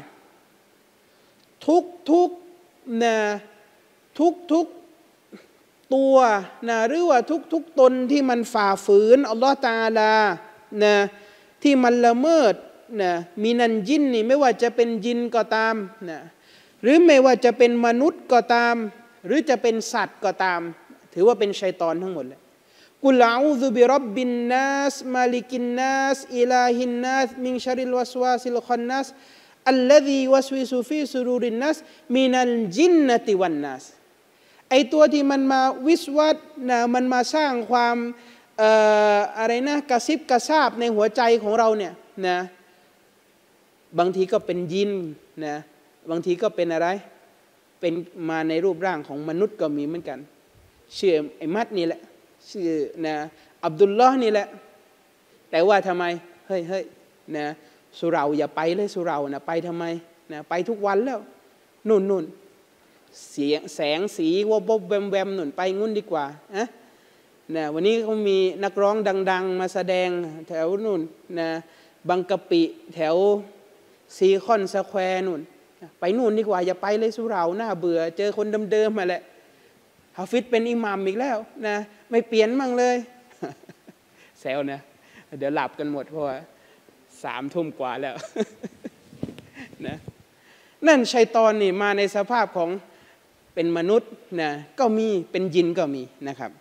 ทุกนะทุกตัวนะหรือว่าทุกตนที่มันฝ่าฝืนอัลลอฮฺตะอาลานะที่มันละเมิดนะมินันจินนี่ไม่ว่าจะเป็นจินก็ตามนะหรือไม่ว่าจะเป็นมนุษย์ก็ตามหรือจะเป็นสัตว์ก็ตามถือว่าเป็นชัยฏอนทั้งหมดเลยกุลอาอูซุบิร็อบบินนัสมาลิกินนัสอิลาฮินนัสมินชัริลวัสวาซิลคอนนัสอัลลซีวัสวิซุฟีซุรูรินนัสมินัลจินนติวันนัสไอตัวที่มันมาวิสวัสนะมันมาสร้างความอะไรนะกระซิบกระซาบในหัวใจของเราเนี่ยนะบางทีก็เป็นยินนะบางทีก็เป็นอะไรเป็นมาในรูปร่างของมนุษย์ก็มีเหมือนกันชื่อไอ้มัดนี่แหละชื่อนะอับดุลลอฮ์นี่แหละแต่ว่าทำไมเฮ้ยนะสุเราอย่าไปเลยสุเรานะไปทำไมนะไปทุกวันแล้วนู่นเสียงแสงสีวบแวมนู่นไปงุ่นดีกว่านะวันนี้เขามีนักร้องดังๆมาแสดงแถวนู่นนะบางกะปิแถวซีคอนสแควร์นู่นไปนู่นดีกว่าอย่าไปเลยสุเราหน้าเบื่อเจอคนเดิมๆมาแหละฮาฟิซเป็นอิหมัมอีกแล้วนะไม่เปลี่ยนมั่งเลยแซวนะเดี๋ยวหลับกันหมดเพราะว่า3 ทุ่มกว่าแล้วนะนั่นชัยฏอนนี่มาในสภาพของเป็นมนุษย์นะก็มีเป็นยินก็มีนะครับ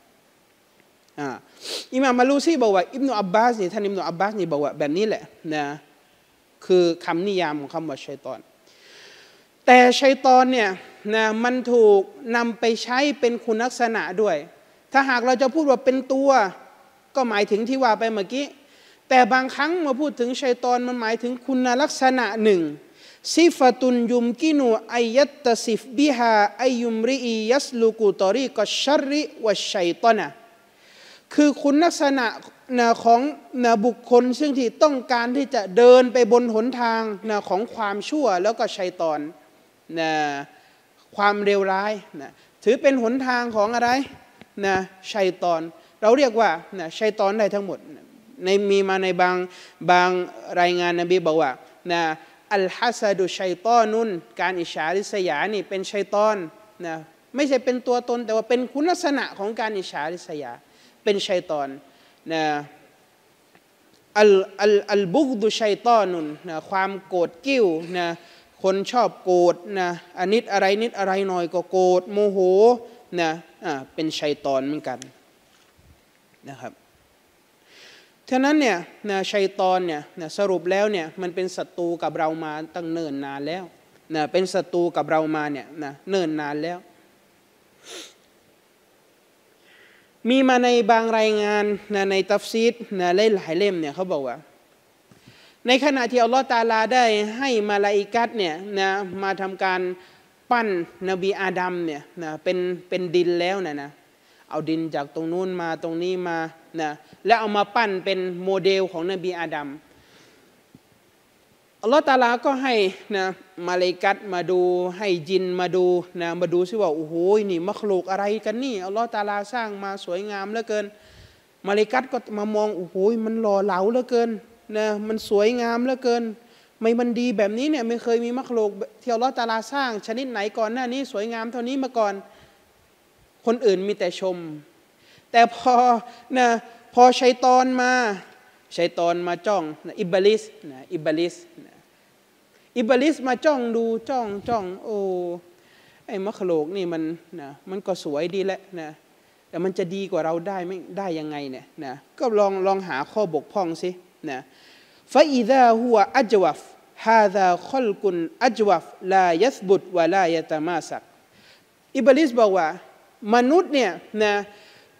อิหม่ามมาลูซีบอกว่าอิบนุอับบาสนี่ท่านอิบนุอับบาสนี่บอกว่าแบบนี้แหละนะคือคำนิยามของคำว่าชัยฏอนแต่ชัยฏอนเนี่ยนะมันถูกนำไปใช้เป็นคุณลักษณะด้วยถ้าหากเราจะพูดว่าเป็นตัวก็หมายถึงที่ว่าไปเมื่อกี้แต่บางครั้งมาพูดถึงชัยฏอนมันหมายถึงคุณลักษณะหนึ่งซิฟะตุนยุมกินูอัยยัตตะซิฟบิฮาอัยยุมริอียัสลุกุตอรีกัชชัรริวัชชัยฏอนะคือคุณลักษณะของบุคคลซึ่งที่ต้องการที่จะเดินไปบนหนทางของความชั่วแล้วก็ชัยฏอนความเลวร้ายถือเป็นหนทางของอะไรชัยฏอนเราเรียกว่าชัยฏอนได้ทั้งหมดมีมาในบางรายงานนบีบอกว่าอัลฮัสดุชัยฏอนุนการอิจฉาริษยานี่เป็นชัยฏอนไม่ใช่เป็นตัวตนแต่ว่าเป็นคุณลักษณะของการอิจฉาริษยาเป็นชัยฏอนอัลบุกดุชัยฏอนุนความโกรธกิ้วคนชอบโกรธอันนิดอะไรหน่อยก็โกรธโมโหเป็นชัยฏอนเหมือนกันนะครับฉะนั้นเนี่ยชัยฏอนเนี่ยสรุปแล้วเนี่ยมันเป็นศัตรูกับเรามาตั้งเนิ่นนานแล้วเป็นศัตรูกับเรามาเนี่ยเนิ่นนานแล้วมีมาในบางรายงานในตัฟซีรหลายเล่มเนี่ยเขาบอกว่าในขณะที่อัลลอฮฺตะอาลาได้ให้มลาอิกัตเนี่ยมาทำการปั้นนบีอาดัมเนี่ยเป็นดินแล้วนะเอาดินจากตรงนู้นมาตรงนี้มาแล้วเอามาปั้นเป็นโมเดลของนบีอาดัมอัลลอฮฺตะอาลาก็ให้มลาอิกัตมาดูให้จินมาดูมาดูซิว่าโอ้โหนี่มักลุกอะไรกันนี่อัลลอฮฺตะอาลาสร้างมาสวยงามเหลือเกินมลาอิกัตก็มามองโอ้โหมันหล่อเหลาเหลือเกินมันสวยงามเหลือเกินไม่มันดีแบบนี้เนี่ยไม่เคยมีมักลุกที่อัลลอฮฺตะอาลาสร้างชนิดไหนก่อนหน้านี้สวยงามเท่านี้มาก่อนคนอื่นมีแต่ชมแต่พอชัยฏอนมาจ้องอิบลิสมาจ้องดูจ้องโอ้ไอ้มักลุกนี่มันก็สวยดีแหละแต่มันจะดีกว่าเราได้ยังไงเนี่ยก็ลองหาข้อบกพร่องสิฟะอิซาฮุวะอัจวัฟฮาซาคอลกุนอัจวัฟลายัสบุตวะลายะตะมาสักอิบลิสบอกว่ามนุษย์เนี่ย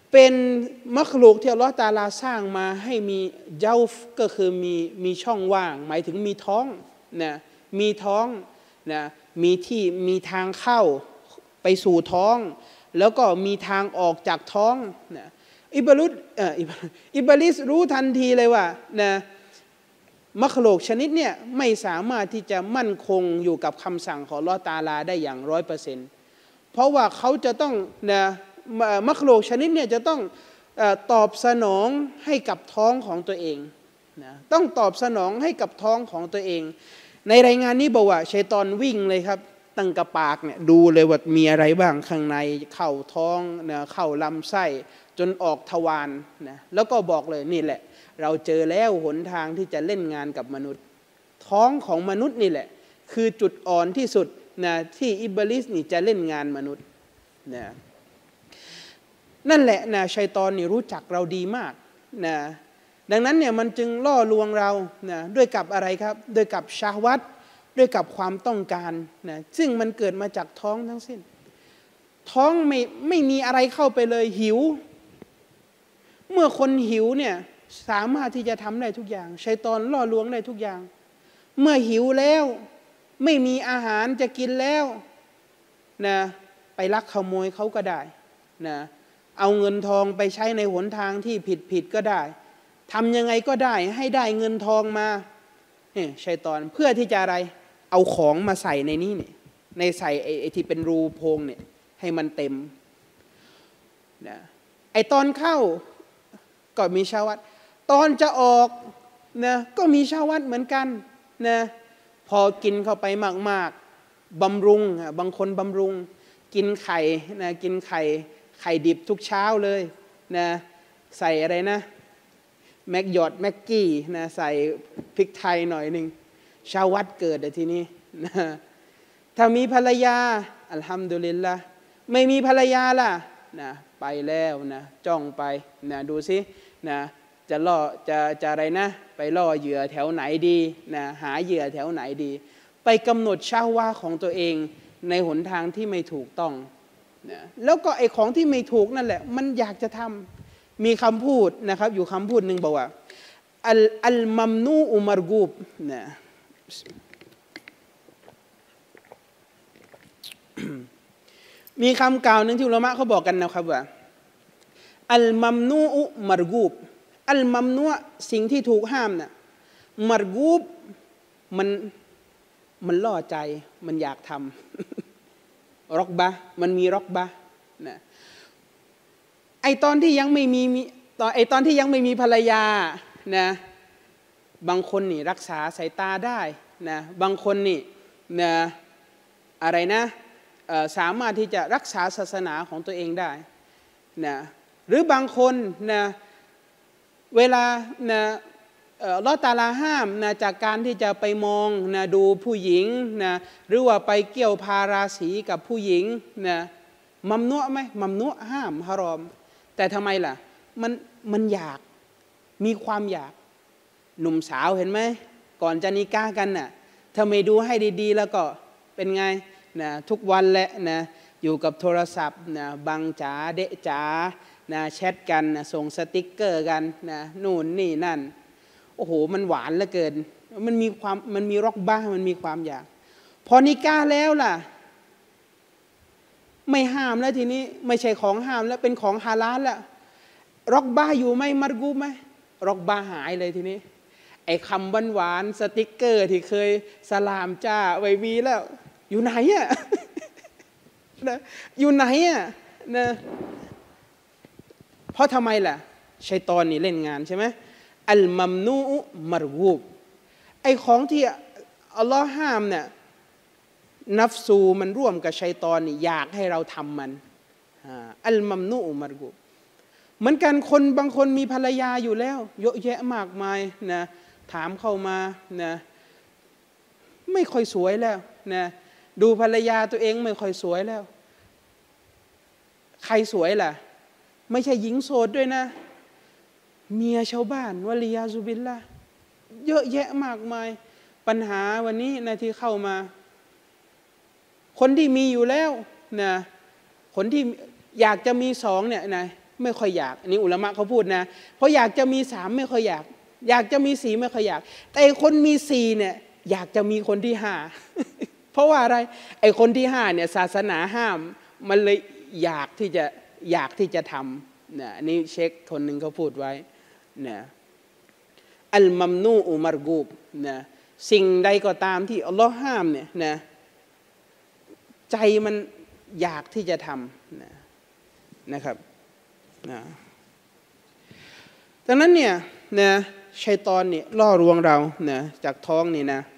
เป็นมักลุกที่อัลลอฮฺตะอาลาสร้างมาให้มีเจ้าก็คือมีช่องว่างหมายถึงมีท้องนะมีท้องนะมีทางเข้าไปสู่ท้องแล้วก็มีทางออกจากท้องนะอิบลิสรู้ทันทีเลยว่านะมักลุกชนิดเนี่ยไม่สามารถที่จะมั่นคงอยู่กับคำสั่งของอัลเลาะห์ตะอาลาได้อย่าง100%เพราะว่าเขาจะต้องนะมักลุกชนิดเนี่ยจะต้องตอบสนองให้กับท้องของตัวเองนะต้องตอบสนองให้กับท้องของตัวเองในรายงานนี้บอกว่าชัยฏอนวิ่งเลยครับตั้งกระปากเนี่ยดูเลยว่ามีอะไรบ้างข้างในเข้าท้องนะเข้าลำไส้จนออกทวารนะแล้วก็บอกเลยนี่แหละเราเจอแล้วหนทางที่จะเล่นงานกับมนุษย์ท้องของมนุษย์นี่แหละคือจุดอ่อนที่สุดนะที่อิบลิสนี่จะเล่นงานมนุษย์นะนั่นแหละนะชัยฏอนนี่รู้จักเราดีมากนะดังนั้นเนี่ยมันจึงล่อลวงเรานะด้วยกับอะไรครับด้วยกับชะฮวัตด้วยกับความต้องการนะซึ่งมันเกิดมาจากท้องทั้งสิ้นท้องไม่มีอะไรเข้าไปเลยหิวเมื่อคนหิวเนี่ยสามารถที่จะทำได้ทุกอย่างชัยฏอนล่อลวงได้ทุกอย่างเมื่อหิวแล้วไม่มีอาหารจะกินแล้วนะไปลักขโมยเขาก็ได้นะเอาเงินทองไปใช้ในหนทางที่ผิดก็ได้ทำยังไงก็ได้ให้ได้เงินทองมาชัยฏอนเพื่อที่จะอะไรเอาของมาใส่ในนี้เนี่ยในใส่ไอ้ที่เป็นรูโพรงเนี่ยให้มันเต็มนะไอ้ตอนเข้าก็มีชะฮวัตตอนจะออกนะก็มีชะฮวัตเหมือนกันนะพอกินเข้าไปมากๆบำรุงบางคนบำรุงกินไข่นะกินไข่ดิบทุกเช้าเลยนะใส่อะไรนะแม็กกี้นะใส่พริกไทยหน่อยหนึ่งชะฮวัตเกิดทีนี้นะถ้ามีภรรยาอัลฮัมดุลิลละห์ไม่มีภรรยาล่ะนะไปแล้วนะจ้องไปนะดูสินะจะล่อจะอะไรนะไปล่อเหยื่อแถวไหนดีนะหาเหยื่อแถวไหนดีไปกำหนดชะฮวะของตัวเองในหนทางที่ไม่ถูกต้องนะแล้วก็ไอ้ของที่ไม่ถูกนั่นแหละมันอยากจะทำมีคำพูดนะครับอยู่คำพูดหนึ่งบอกว่าอัลมัมนูอุมารกูบนะมีคำกล่าวหนึ่งที่อุลามะเขาบอกกันนะครับว่าอัลมัมนูอุมารกูบอัลมัมนูสิ่งที่ถูกห้ามน่ะมารกูบมันล่อใจมันอยากทำร็อกบะมันมีร็อกบะนะไอตอนที่ยังไม่มีตอนที่ยังไม่มีภรรยานะบางคนนี่รักษาสายตาได้นะบางคนนี่นะอะไรนะสามารถที่จะรักษาศาสนาของตัวเองได้นะหรือบางคนนะเวลานะอัลเลาะห์ตะอาลาห้ามนะจากการที่จะไปมองนะดูผู้หญิงนะหรือว่าไปเกี่ยวพาราสีกับผู้หญิงนะมัมนุอะห์ไหมมัมนุอะห์ห้ามฮารอมแต่ทำไมล่ะมันอยากมีความอยากหนุ่มสาวเห็นไหมก่อนจะนิกากันน่ะถ้าไม่ดูให้ดีๆแล้วก็เป็นไงนะทุกวันแหละนะอยู่กับโทรศัพท์นะบังจ๋าเดะจ๋านะแชทกันนะส่งสติ๊กเกอร์กันนะนู่นนี่นั่นโอ้โหมันหวานเหลือเกินมันมีร็อกบ้ามันมีความอยากพอนิกาแล้วล่ะไม่ห้ามแล้วทีนี้ไม่ใช่ของห้ามแล้วเป็นของฮาลาลแล้วร็อกบ้าอยู่ไหมมัรกูบไหมร็อกบ้าหายเลยทีนี้ไอ้คำหวานสติ๊กเกอร์ที่เคยสลามจ้าไว้มีแล้วอยู่ไหนอ่ะ นะอยู่ไหนอ่ะนะเพราะทำไมล่ะชัยฏอนนี่เล่นงานใช่ไหมอัลมัมนูมารกูบไอ้ของที่อัลลอฮ์ห้ามเนี่ยนัฟซูมันร่วมกับชัยฏอนนี่อยากให้เราทำมันอัลมัมนูมารกูบเหมือนกันคนบางคนมีภรรยาอยู่แล้วเยอะแยะมากมายนะถามเข้ามานะไม่ค่อยสวยแล้วนะดูภรรยาตัวเองไม่ค่อยสวยแล้วใครสวยล่ะไม่ใช่หญิงโสดด้วยนะเมียชาวบ้านวะลียาซุบิลละเยอะแยะมากมายปัญหาวันนี้นะที่เข้ามาคนที่มีอยู่แล้วนะคนที่อยากจะมีสองเนี่ยนะไม่ค่อยอยากอันนี้อุลามะเขาพูดนะเพราะอยากจะมี3ไม่ค่อยอยากอยากจะมี4ไม่ค่อยอยากแต่คนมี4เนี่ยอยากจะมีคนที่5 เพราะว่าอะไรไอ้คนที่5เนี่ยศาสนาห้ามมันเลยอยากที่จะทำนะอันนี้เชคคนหนึ่งเขาพูดไว้นะอัลมัมนูอุมารกูบนะสิ่งใดก็ตามที่อัลลอฮ์ห้ามเนี่ยใจมันอยากที่จะทำนะครับดังนั้นเนี่ยชัยฏอนเนี่ยล่อลวงเราจากท้องนี่นะ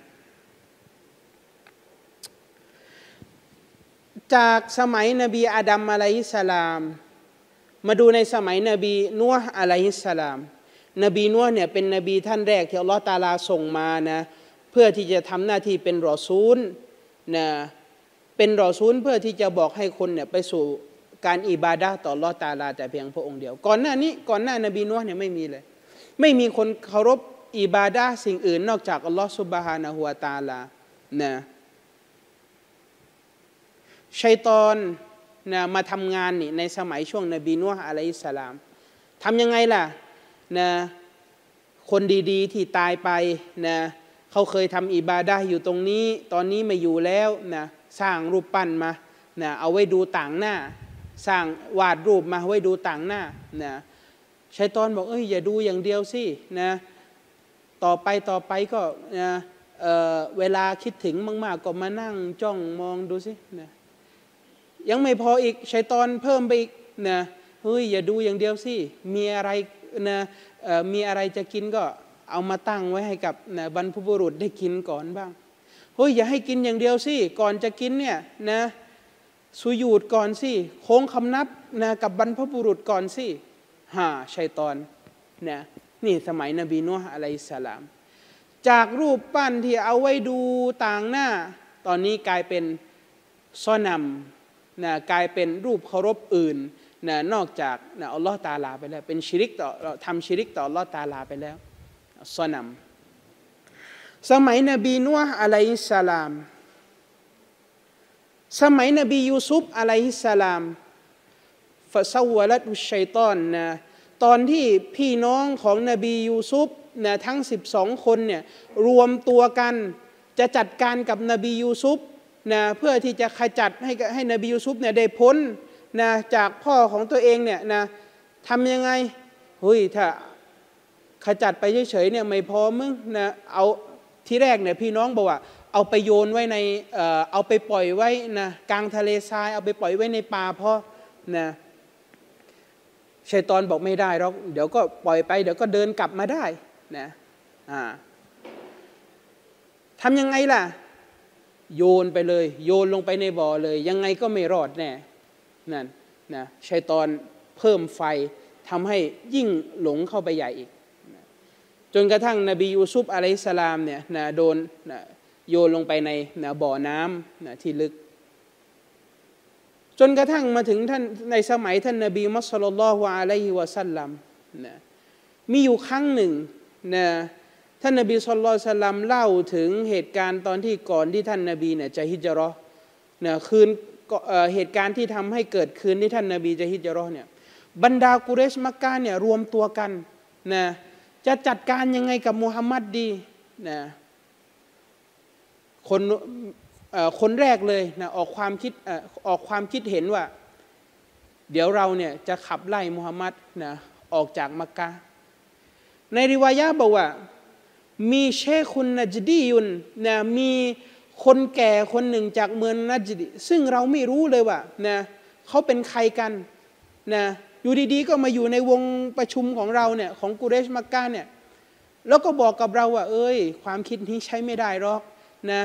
จากสมัยนบีอาดัมอะลัยฮิสสลามมาดูในสมัยนบีนูห์อะลัยฮิสสลามนบีนูห์เนี่ยเป็นนบีท่านแรกที่อัลลอฮฺตะอาลาส่งมานะเพื่อที่จะทำหน้าที่เป็นรอซูลเป็นรอซูลเพื่อที่จะบอกให้คนเนี่ยไปสู่การอิบาดะห์ต่ออัลลอฮฺตะอาลาแต่เพียงพระองค์เดียวก่อนหน้านบีนูห์เนี่ยไม่มีเลยไม่มีคนเคารพอิบาดะห์สิ่งอื่นนอกจากอัลลอฮฺซุบฮานะฮูวะตะอาลาชัยฏอนมาทำงานนี่ในสมัยช่วงนบีนูห์อะลัยฮิสสลามทำยังไงล่ะคนดีๆที่ตายไปเขาเคยทำอิบาดะห์อยู่ตรงนี้ตอนนี้ไม่อยู่แล้วสร้างรูปปั้นมาเอาไว้ดูต่างหน้าสร้างวาดรูปมาไว้ดูต่างหน้าชัยฏอนบอกอย่าดูอย่างเดียวสิต่อไปก็เวลาคิดถึงมากๆก็มานั่งจ้องมองดูสิยังไม่พออีกชัยฏอนเพิ่มไปอีกอย่าดูอย่างเดียวสิมีอะไรมีอะไรจะกินก็เอามาตั้งไว้ให้กับบรรพบุรุษได้กินก่อนบ้างอย่าให้กินอย่างเดียวสิก่อนจะกินเนี่ยสุญูดก่อนสิโค้งคำนับกับบรรพบุรุษก่อนสิชัยฏอนนี่สมัยนบีนูห์อะลัยฮิสสลามจากรูปปั้นที่เอาไว้ดูต่างหน้าตอนนี้กลายเป็นซอนัมกลายเป็นรูปเคารพอื่นนอกจากอัลลอฮฺตะอาลาไปแล้วเป็นชิริกต่อทำชิริกต่ออัลลอฮฺตะอาลาไปแล้วซอนัมสมัยนบีนูห์อะลัยฮิสสลามสมัยนบียูซุฟอะลัยฮิสสลามฟะซาวะลัตุชัยฏอนตอนที่พี่น้องของนบียูซุฟทั้ง12คนเนี่ยรวมตัวกันจะจัดการกับนบียูซุฟเพื่อที่จะขจัดให้นบียูซุฟเนี่ยได้พ้นจากพ่อของตัวเองเนี่ยทำยังไงถ้าขจัดไปเฉยๆเนี่ยไม่พอมึงเอาที่แรกเนี่ยพี่น้องบอกว่าเอาไปโยนไว้ในเอาไปปล่อยไว้กลางทะเลทรายเอาไปปล่อยไว้ในป่าเพราะชัยฏอนบอกไม่ได้หรอกเดี๋ยวก็ปล่อยไปเดี๋ยวก็เดินกลับมาได้ทำยังไงล่ะโยนไปเลยโยนลงไปในบ่อเลยยังไงก็ไม่รอดแน่นั่นชัยฏอนเพิ่มไฟทำให้ยิ่งหลงเข้าไปใหญ่อีกจนกระทั่งนบียูซุฟอะลัยฮิสสลามเนี่ยโดนโยนลงไปในบ่อน้ำที่ลึกจนกระทั่งมาถึงท่านในสมัยท่านนบีมุฮัมมัดศ็อลลัลลอฮุอะลัยฮิวะซัลลัมมีอยู่ครั้งหนึ่งท่านนบีศ็อลลัลลอฮุอะลัยฮิวะซัลลัมเล่าถึงเหตุการณ์ตอนที่ก่อนที่ท่านนบีเนี่ยจะฮิจเราะห์คืนเหตุการณ์ที่ทำให้เกิดคืนที่ท่านนบีจะฮิจเราะห์เนี่ยบรรดากุเรชมักกะฮ์เนี่ยรวมตัวกันจะจัดการยังไงกับมุฮัมมัดดีคนแรกเลยออกความคิดเห็นว่าเดี๋ยวเราเนี่ยจะขับไล่มุฮัมมัดออกจากมักกะฮ์ในริวายะห์บอกว่ามีเชคุนนัจดียุนมีคนแก่คนหนึ่งจากเมืองนัจดีซึ่งเราไม่รู้เลยว่าเขาเป็นใครกันอยู่ดีๆก็มาอยู่ในวงประชุมของเราเนี่ยของกุเรชมักกะฮ์เนี่ยแล้วก็บอกกับเราว่าความคิดนี้ใช้ไม่ได้หรอก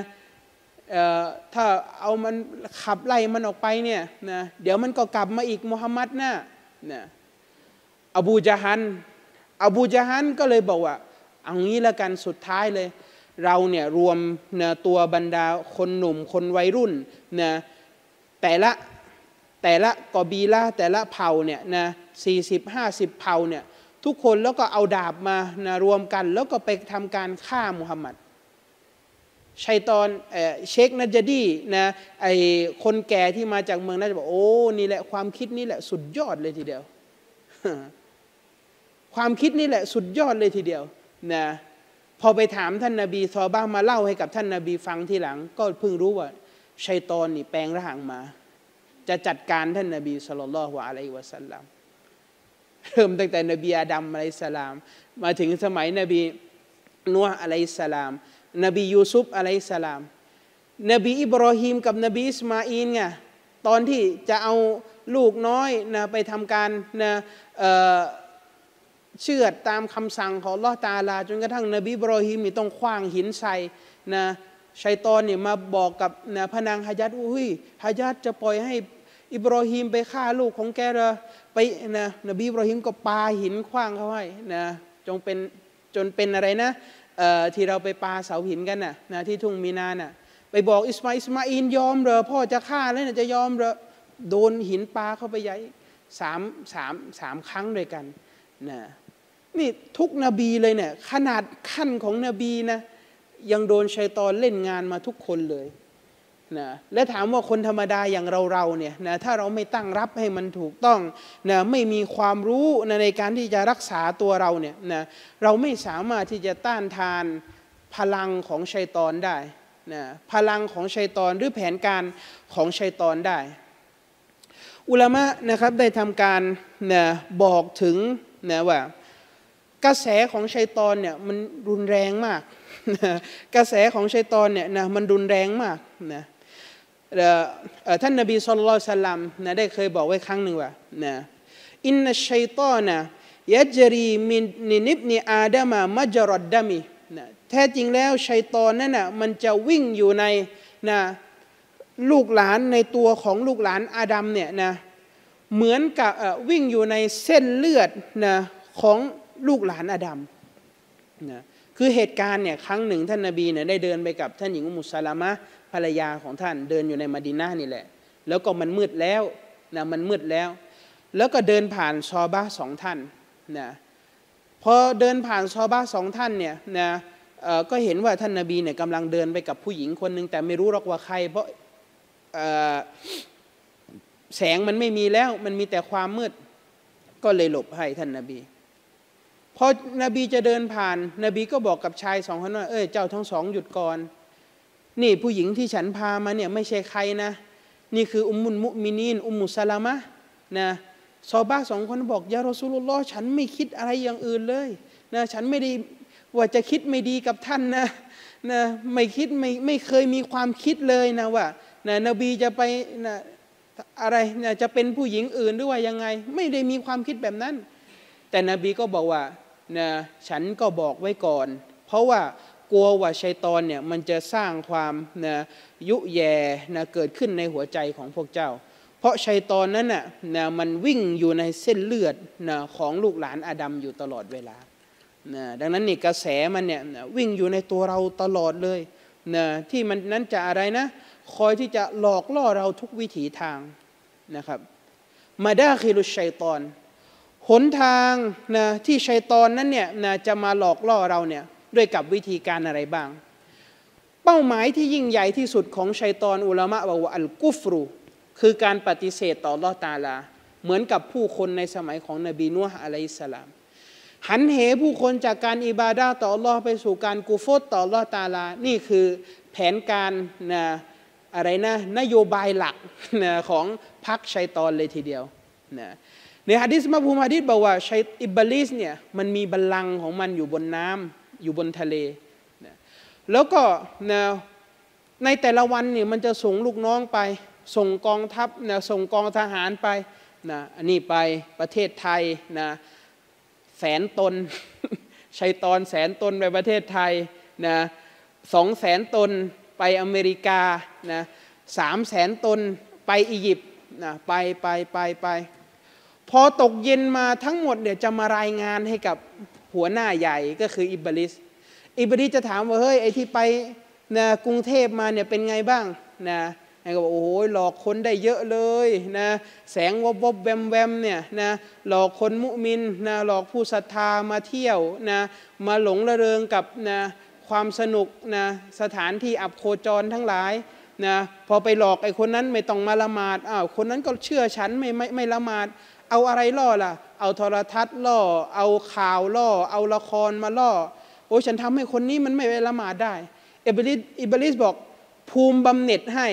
ถ้าเอามันขับไล่มันออกไปเนี่ยเดี๋ยวมันก็กลับมาอีกมุฮัมมัดอบูญะฮันก็เลยบอกว่าเอางี้ละกันสุดท้ายเลยเราเนี่ยรวมตัวบรรดาคนหนุ่มคนวัยรุ่นแต่ละกอบีละแต่ละเผ่าเนี่ย40-50 เผ่าเนี่ยทุกคนแล้วก็เอาดาบมารวมกันแล้วก็ไปทำการฆ่ามุฮัมมัดชัยฏอนเชคนัจดีไอคนแก่ที่มาจากเมืองน่าจะบอกนี่แหละความคิดนี่แหละสุดยอดเลยทีเดียวความคิดนี่แหละสุดยอดเลยทีเดียวนะพอไปถามท่านนบีซอฮาบะห์มาเล่าให้กับท่านนบีฟังทีหลังก็เพิ่งรู้ว่าชัยฏอนนี่แปลงร่างมาจะจัดการท่านนบีศ็อลลัลลอฮุอะลัยฮิวะซัลลัมเริ่มตั้งแต่นบีอาดัมอะลัยฮิสสลามมาถึงสมัยนบีนูห์อะลัยฮิสสลามนบียูซุฟอะลัยฮิสสลามนบีอิบรอฮีมกับนบีอิสมาอีลไงตอนที่จะเอาลูกน้อยนะไปทำการนะเชื่อดตามคำสั่งของอัลเลาะห์ตะอาลาจนกระทั่งนบีอิบรอฮีมนี่ต้องขว้างหินใส่นะชัยฏอนเนี่ยมาบอกกับนะพระนางฮะญัดอุ้ยฮะญัดจะปล่อยให้อิบรอฮีมไปฆ่าลูกของแกเหรอไปนะนบีอิบรอฮีมก็ปาหินขว้างเขาให้นะจนเป็นอะไรนะที่เราไปปาเสาหินกันนะที่ทุ่งมีนาน่ะไปบอกอิสมาอีลยอมเหรอพ่อจะฆ่าแล้วเนี่ยจะยอมเหรอโดนหินปาเข้าไปใหญ่สามครั้งด้วยกันนะนี่ทุกนบีเลยเนี่ยขนาดขั้นของนบีนะยังโดนชัยฏอนเล่นงานมาทุกคนเลยนะและถามว่าคนธรรมดาอย่างเราเนี่ยนะถ้าเราไม่ตั้งรับให้มันถูกต้องนะไม่มีความรู้นะในการที่จะรักษาตัวเราเนี่ยนะเราไม่สามารถที่จะต้านทานพลังของชัยฏอนได้นะพลังของชัยฏอนหรือแผนการของชัยฏอนได้อุลามะนะครับได้ทำการนะบอกถึงนะว่ากระแสของชัยฏอนเนี่ยมันรุนแรงมากนะกระแสของชัยฏอนเนี่ยนะมันรุนแรงมากนะท่านนบีศ็อลลัลลอฮุอะลัยฮิวะซัลลัมนะได้เคยบอกไว้ครั้งหนึ่งว่านะอินนัชชัยฏอนะยัจรีมินนิบนิอาดัมะมัจรัดดะมินะแท้จริงแล้วชัยฏอนนั่นน่ะมันจะวิ่งอยู่ในนะลูกหลานในตัวของลูกหลานอาดัมเนี่ยนะเหมือนกับวิ่งอยู่ในเส้นเลือดนะของลูกหลานอาดัมนะคือเหตุการณ์เนี่ยครั้งหนึ่งท่านนบีเนี่ยได้เดินไปกับท่านหญิงอุมมุสซะลามะห์ภรรยาของท่านเดินอยู่ในมะดีนะห์นี่แหละแล้วก็มันมืดแล้วนะมันมืดแล้วก็เดินผ่านซอฮาบะห์สองท่านนะพอเดินผ่านซอฮาบะห์สองท่านเนี่ยนะก็เห็นว่าท่านนบีเนี่ยกำลังเดินไปกับผู้หญิงคนหนึ่งแต่ไม่รู้หรอกว่าใครเพราะแสงมันไม่มีแล้วมันมีแต่ความมืดก็เลยหลบให้ท่านนบีพอนบีจะเดินผ่านนบีก็บอกกับชายสองคนว่าเจ้าทั้งสองหยุดก่อนนี่ผู้หญิงที่ฉันพามาเนี่ยไม่ใช่ใครนะนี่คืออุมมุลมุมินีนอุมมุสลามะห์นะซอฮาบะห์สองคนบอกยารอซูลุลลอฮ์ฉันไม่คิดอะไรอย่างอื่นเลยนะฉันไม่ได้ว่าจะคิดไม่ดีกับท่านนะไม่คิดไม่เคยมีความคิดเลยนะว่านบีจะไปนะอะไรนะจะเป็นผู้หญิงอื่นหรือว่ายังไงไม่ได้มีความคิดแบบนั้นแต่นบีก็บอกว่านะฉันก็บอกไว้ก่อนเพราะว่ากลัวว่าชัยฏอนเนี่ยมันจะสร้างความนะยุแยนะเกิดขึ้นในหัวใจของพวกเจ้าเพราะชัยฏอนนั้นน่ะนะมันวิ่งอยู่ในเส้นเลือดนะของลูกหลานอาดัมอยู่ตลอดเวลานะดังนั้นนี่กระแสมันเนี่ยนะวิ่งอยู่ในตัวเราตลอดเลยนะที่มันนั้นจะอะไรนะคอยที่จะหลอกล่อเราทุกวิถีทางนะครับมาดาคิลุชัยฏอนหนทางนะที่ชัยฏอนนั้นเนี่ยนะจะมาหลอกล่อเราเนี่ยด้วยกับวิธีการอะไรบ้างเป้าหมายที่ยิ่งใหญ่ที่สุดของชัยฏอนอุลามะบอกว่าอัลกุฟรุคือการปฏิเสธต่ออัลเลาะห์ตะอาลาเหมือนกับผู้คนในสมัยของนบีนูห์อะลัยฮิสสลามหันเหผู้คนจากการอิบาดะห์ต่ออัลเลาะห์ไปสู่การกุฟรต่ออัลเลาะห์ตะอาลานี่คือแผนการนะอะไรนะนโยบายหลักนะของพรรคชัยฏอนเลยทีเดียวนะในหะดีษมัฟฮูมหะดีษบอกว่าชัยอิบลิสเนี่ยมันมีบัลลังก์ของมันอยู่บนน้ำอยู่บนทะเลนะแล้วก็นะในแต่ละวันเนี่ยมันจะส่งลูกน้องไปส่งกองทัพนะส่งกองทหารไปนะอันนี้ไปประเทศไทยนะ100,000 ตน ชัยฏอน100,000 ตนไปประเทศไทยนะ200,000 ตนไปอเมริกานะ300,000 ตนไปอียิปต์นะไปพอตกเย็นมาทั้งหมดเนี่ยจะมารายงานให้กับหัวหน้าใหญ่ก็คืออิบลิสจะถามว่าเฮ้ยไอ้ที่ไปนะกรุงเทพมาเนี่ยเป็นไงบ้างนะไอ้ก็บอกโอ้โหหลอกคนได้เยอะเลยนะแสงวบแวมเนี่ยนะหลอกคนมุมินนะหลอกผู้ศรัทธามาเที่ยวนะมาหลงระเริงกับนะความสนุกนะสถานที่อับโคจรทั้งหลายนะพอไปหลอกไอ้คนนั้นไม่ต้องมาละหมาดคนนั้นก็เชื่อฉันไม่ละหมาดเอาอะไรล่อล่ะเอาโทรทัศน์ล่อเอาข่าวล่อเอาละครมาล่อโอ้ฉันทำให้คนนี้มันไม่ไปละหมาดได้อิบลิสบอกภูมิบำเหน็จให้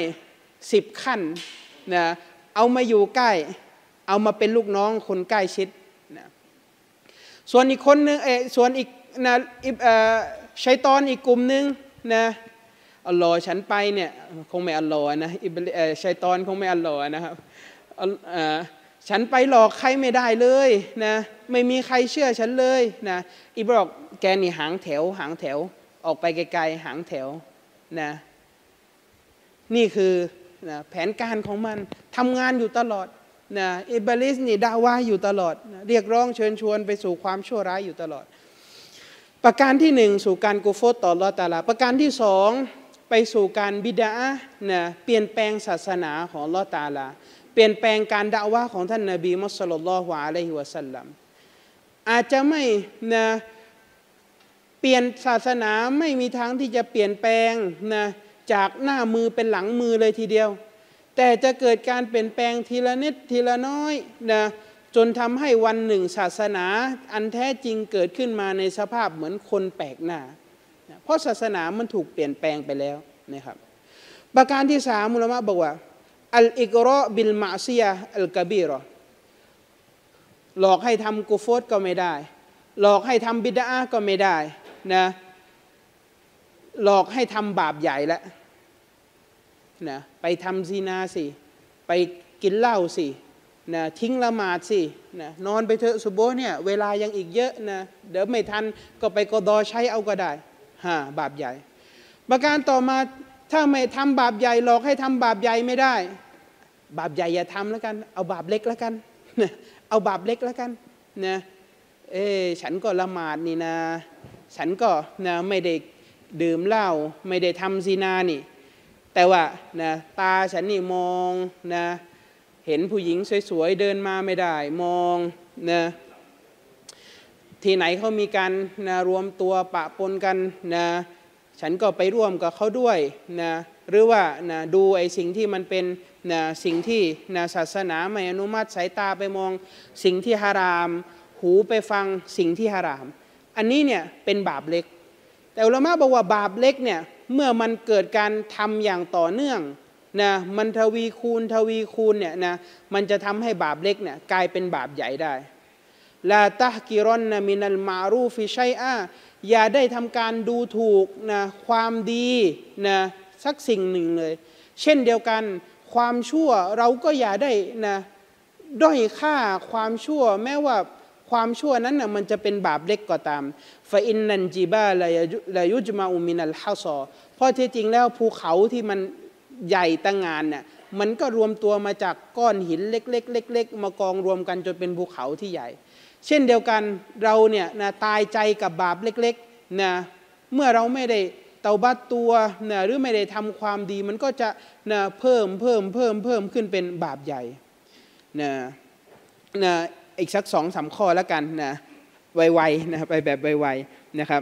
10 ขั้นนะเอามาอยู่ใกล้เอามาเป็นลูกน้องคนใกล้ชิดนะส่วนอีกคนนึงส่วนอีกนะชัยฏอนอีกกลุ่มนึงนะอัลลอฮ์ฉันไปเนี่ยคงไม่อัลลอฮ์นะชัยฏอนคงไม่อัลลอฮ์นะครับฉันไปหลอกใครไม่ได้เลยนะไม่มีใครเชื่อฉันเลยนะอิบรอกแกนี่หางแถวออกไปไกลๆหางแถวนะนี่คือนะแผนการของมันทำงานอยู่ตลอดนะอิบลิสนี่ด่าว่าอยู่ตลอดนะเรียกร้องเชิญชวนไปสู่ความชั่วร้ายอยู่ตลอดประการที่1สู่การกุฟรต่ออัลเลาะห์ตะอาลาประการที่2ไปสู่การบิดอะห์นะเปลี่ยนแปลงศาสนาของอัลเลาะห์ตะอาลาเปลี่ยนแปลงการดะอวะห์ของท่านนบีมุฮัมมัดศ็อลลัลลอฮุอะลัยฮิวะซัลลัมอาจจะไม่นะเปลี่ยนศาสนาไม่มีทางที่จะเปลี่ยนแปลงนะจากหน้ามือเป็นหลังมือเลยทีเดียวแต่จะเกิดการเปลี่ยนแปลงทีละนิดทีละน้อยนะจนทำให้วันหนึ่งศาสนาอันแท้จริงเกิดขึ้นมาในสภาพเหมือนคนแปลกหน้าเพราะศาสนามันถูกเปลี่ยนแปลงไปแล้วนะครับประการที่3อุลามะบอกว่าอัลอิกรอบิลมะซิยะอัลกะบีรอหลอกให้ทำกุฟรก็ไม่ได้หลอกให้ทำบิดอะห์ก็ไม่ได้นะหลอกให้ทำบาปใหญ่แล้วนะไปทำซินาสิไปกินเหล้าสินะทิ้งละหมาดสินะนอนไปเถอะซุบฮ์เนี่ยเวลายังอีกเยอะนะเดี๋ยวไม่ทันก็ไปกอฎอใช้เอาก็ได้บาปใหญ่ประการต่อมาถ้าไม่ทำบาปใหญ่หลอกให้ทำบาปใหญ่ไม่ได้บาปใหญ่อย่าทำแล้วกันเอาบาปเล็กแล้วกันนะเอาบาปเล็กแล้วกันนะฉันก็ละหมาดนี่นะฉันก็นะไม่ได้ดื่มเหล้าไม่ได้ทำซินานี่แต่ว่านะตาฉันนี่มองนะเห็นผู้หญิงสวยๆเดินมาไม่ได้มองนะที่ไหนเขามีการนะรวมตัวปะปนกันนะฉันก็ไปร่วมกับเขาด้วยนะหรือว่านะดูไอ้สิ่งที่มันเป็นนะสิ่งที่นะศาสนาไม่อนุมัติสายตาไปมองสิ่งที่ฮารามหูไปฟังสิ่งที่ฮารามอันนี้เนี่ยเป็นบาปเล็กแต่อุลามะบอกว่าบาปเล็กเนี่ยเมื่อมันเกิดการทำอย่างต่อเนื่องนะมันทวีคูณเนี่ยนะมันจะทำให้บาปเล็กเนี่ยกลายเป็นบาปใหญ่ได้ลาตะฮกิรอนนะมินัลมารูฟิชัยอะอย่าได้ทำการดูถูกนะความดีนะสักสิ่งหนึ่งเลยเช่นเดียวกันความชั่วเราก็อย่าได้นะด้อยค่าความชั่วแม้ว่าความชั่วนั้นนะมันจะเป็นบาปเล็กก็ตามฟะอินนันจิบาลายุจมาอุมินัลฮะซอเพราะที่จริงแล้วภูเขาที่มันใหญ่ตั้งงานเนี่ยมันก็รวมตัวมาจากก้อนหินเล็กๆมากองรวมกันจนเป็นภูเขาที่ใหญ่เช่นเดียวกันเราเนี่ยนะตายใจกับบาปเล็กๆนะเมื่อเราไม่ได้เตาบัตตัวนะหรือไม่ได้ทำความดีมันก็จะนะเพิ่มขึ้นเป็นบาปใหญ่นะอีกสัก2-3 ข้อแล้วกันนะไวๆนะไปแบบไวๆนะครับ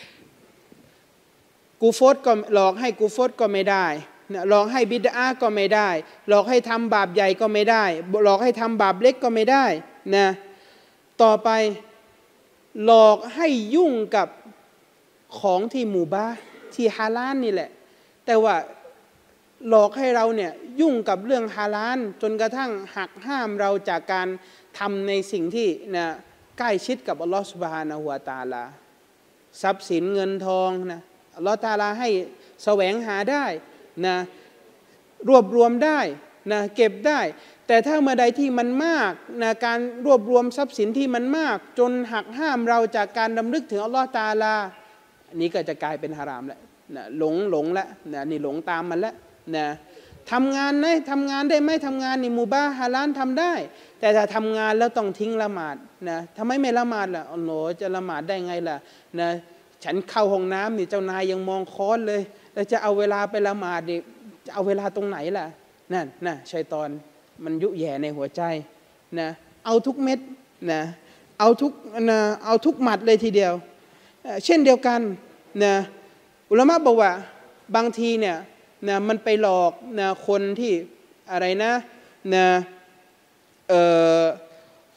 กูฟรก็หลอกให้กูฟรก็ไม่ได้หลอกให้บิดอะห์ก็ไม่ได้หลอกให้ทำบาปใหญ่ก็ไม่ได้หลอกให้ทำบาปเล็กก็ไม่ได้นะต่อไปหลอกให้ยุ่งกับของที่มุบาห์ที่ฮาลาลนี่แหละแต่ว่าหลอกให้เราเนี่ยยุ่งกับเรื่องฮาลาลจนกระทั่งหักห้ามเราจากการทำในสิ่งที่นะใกล้ชิดกับอัลลอฮฺซุบฮานะฮูวะตะอาลาทรัพย์สินเงินทองนะอัลลอฮฺตะอาลาให้แสวงหาได้นะรวบรวมได้นะเก็บได้แต่ถ้าเมื่อใดที่มันมากนะการรวบรวมทรัพย์สินที่มันมากจนหักห้ามเราจากการดำลึกถึงอัลลอฮฺตะอาลาอันนี้ก็จะกลายเป็นฮารามแล้วนะหลงแล้วนะนี่หลงตามมันแล้วนะทำงานได้ไหมทำงานนี่มุบาฮาลาลทำได้แต่ถ้าทำงานแล้วต้องทิ้งละหมาดนะทำไมไม่ละหมาดล่ะอัลลอฮฺจะละหมาดได้ไงล่ะนะฉันเข้าห้องน้ำนี่เจ้านายยังมองค้อนเลยแล้วจะเอาเวลาไปละหมาดนี่จะเอาเวลาตรงไหนล่ะนั่นนะชัยฏอนมันยุแย่ในหัวใจนะเอาทุกเม็ดนะเอาทุกหมัดเลยทีเดียวเช่นเดียวกันนะอุลามะบอกว่าบางทีเนี่ยนะมันไปหลอกนะคนที่อะไรนะ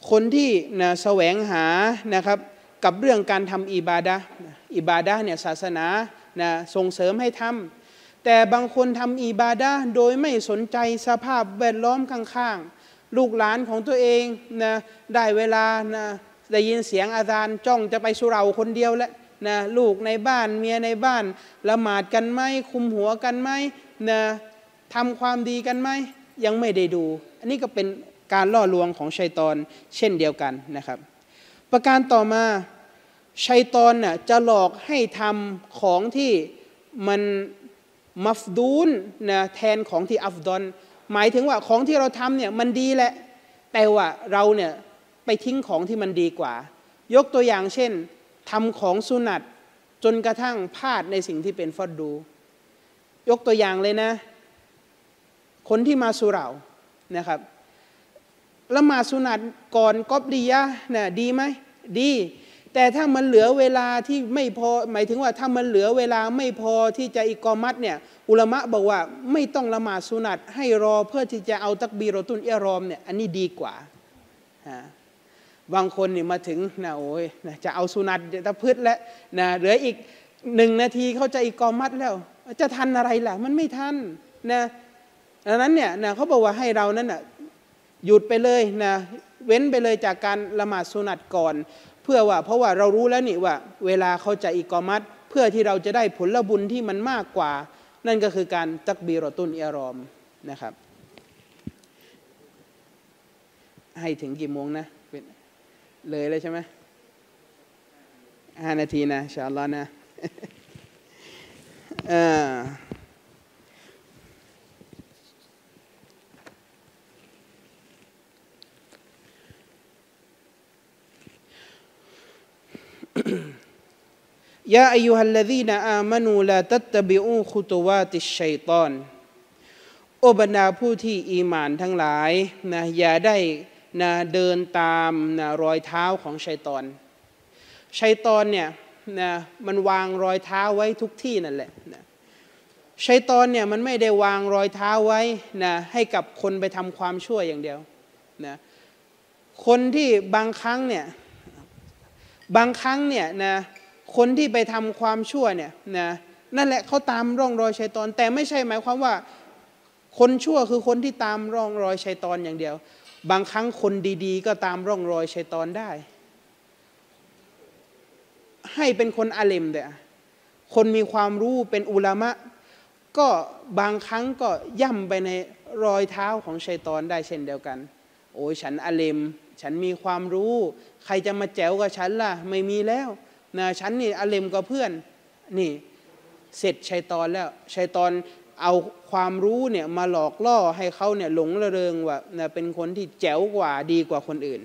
คนที่นะแสวงหานะครับกับเรื่องการทำอิบาดะห์เนี่ยศาสนานะส่งเสริมให้ทำแต่บางคนทำอิบาดะห์โดยไม่สนใจสภาพแวดล้อมข้างๆลูกหลานของตัวเองนะได้เวลานะได้ยินเสียงอาซานจ้องจะไปสุเหร่าคนเดียวแล้วนะลูกในบ้านเมียในบ้านละหมาดกันไหมคุมหัวกันไหมนะทำความดีกันไหมยังไม่ได้ดูอันนี้ก็เป็นการล่อลวงของชัยฏอนเช่นเดียวกันนะครับประการต่อมาชัยฏอนน่ะจะหลอกให้ทำของที่มันมัฟดูนนะแทนของที่อัฟดอนหมายถึงว่าของที่เราทำเนี่ยมันดีแหละแต่ว่าเราเนี่ยไปทิ้งของที่มันดีกว่ายกตัวอย่างเช่นทำของสุนัตจนกระทั่งพลาดในสิ่งที่เป็นฟัรดูยกตัวอย่างเลยนะคนที่มาสุเหร่านะครับละหมาดสุนัตก่อนกอบลียะห์นะดีไหมดีแต่ถ้ามันเหลือเวลาที่ไม่พอหมายถึงว่าถ้ามันเหลือเวลาไม่พอที่จะอิกอมัตเนี่ยอุลามะบอกว่าไม่ต้องละหมาดสุนัตให้รอเพื่อที่จะเอาตักบีรอตุลอิหรอมเนี่ยอันนี้ดีกว่าบางคนนี่มาถึงนะโอ้ยนะจะเอาสุนัตตะพืชแล้วนะเหลืออีก1 นาทีเขาจะอิกอมัตแล้วจะทันอะไรล่ะมันไม่ทันนะดังนั้นเนี่ยนะเขาบอกว่าให้เรานั้นนะหยุดไปเลยนะเว้นไปเลยจากการละหมาดสุนัตก่อนเพราะว่าเรารู้แล้วนี่ว่าเวลาเขาจะอิกอมัตเพื่อที่เราจะได้ผลบุญที่มันมากกว่านั่นก็คือการตักบีรอตุลอิหรอมนะครับให้ถึงกี่โมงนะเลยใช่ไหม5 นาทีนะอินชาอัลลอฮ์นะยาอัยยูฮัลลซีนอามานูลาตัตตะบิอูคุตุวาติชชัยฏอนโอบรรดาผู้ที่อีหม่านทั้งหลายนะอย่าได้นะเดินตามนะรอยเท้าของชัยฏอนชัยฏอนเนี่ยนะมันวางรอยเท้าไว้ทุกที่นั่นแหละนะชัยฏอนเนี่ยมันไม่ได้วางรอยเท้าไว้นะให้กับคนไปทำความชั่วอย่างเดียวนะคนที่บางครั้งเนี่ยนะคนที่ไปทำความชั่วเนี่ยนะนั่นแหละเขาตามร่องรอยชัยฏอนแต่ไม่ใช่หมายความว่าคนชั่วคือคนที่ตามร่องรอยชัยฏอนอย่างเดียวบางครั้งคนดีๆก็ตามร่องรอยชัยฏอนได้ให้เป็นคนอาเลมเด้อคนมีความรู้เป็นอุลามะก็บางครั้งก็ย่ำไปในรอยเท้าของชัยฏอนได้เช่นเดียวกันโอ้ยฉันอาเลมฉันมีความรู้ใครจะมาแจ๋วกับฉันล่ะไม่มีแล้วนะฉันนี่อาเลมกับเพื่อนนี่เสร็จชัยฏอนแล้วชัยฏอนเอาความรู้เนี่ยมาหลอกล่อให้เขาเนี่ยหลงระเริงว่านะเป็นคนที่แจ๋วกว่าดีกว่าคนอื่น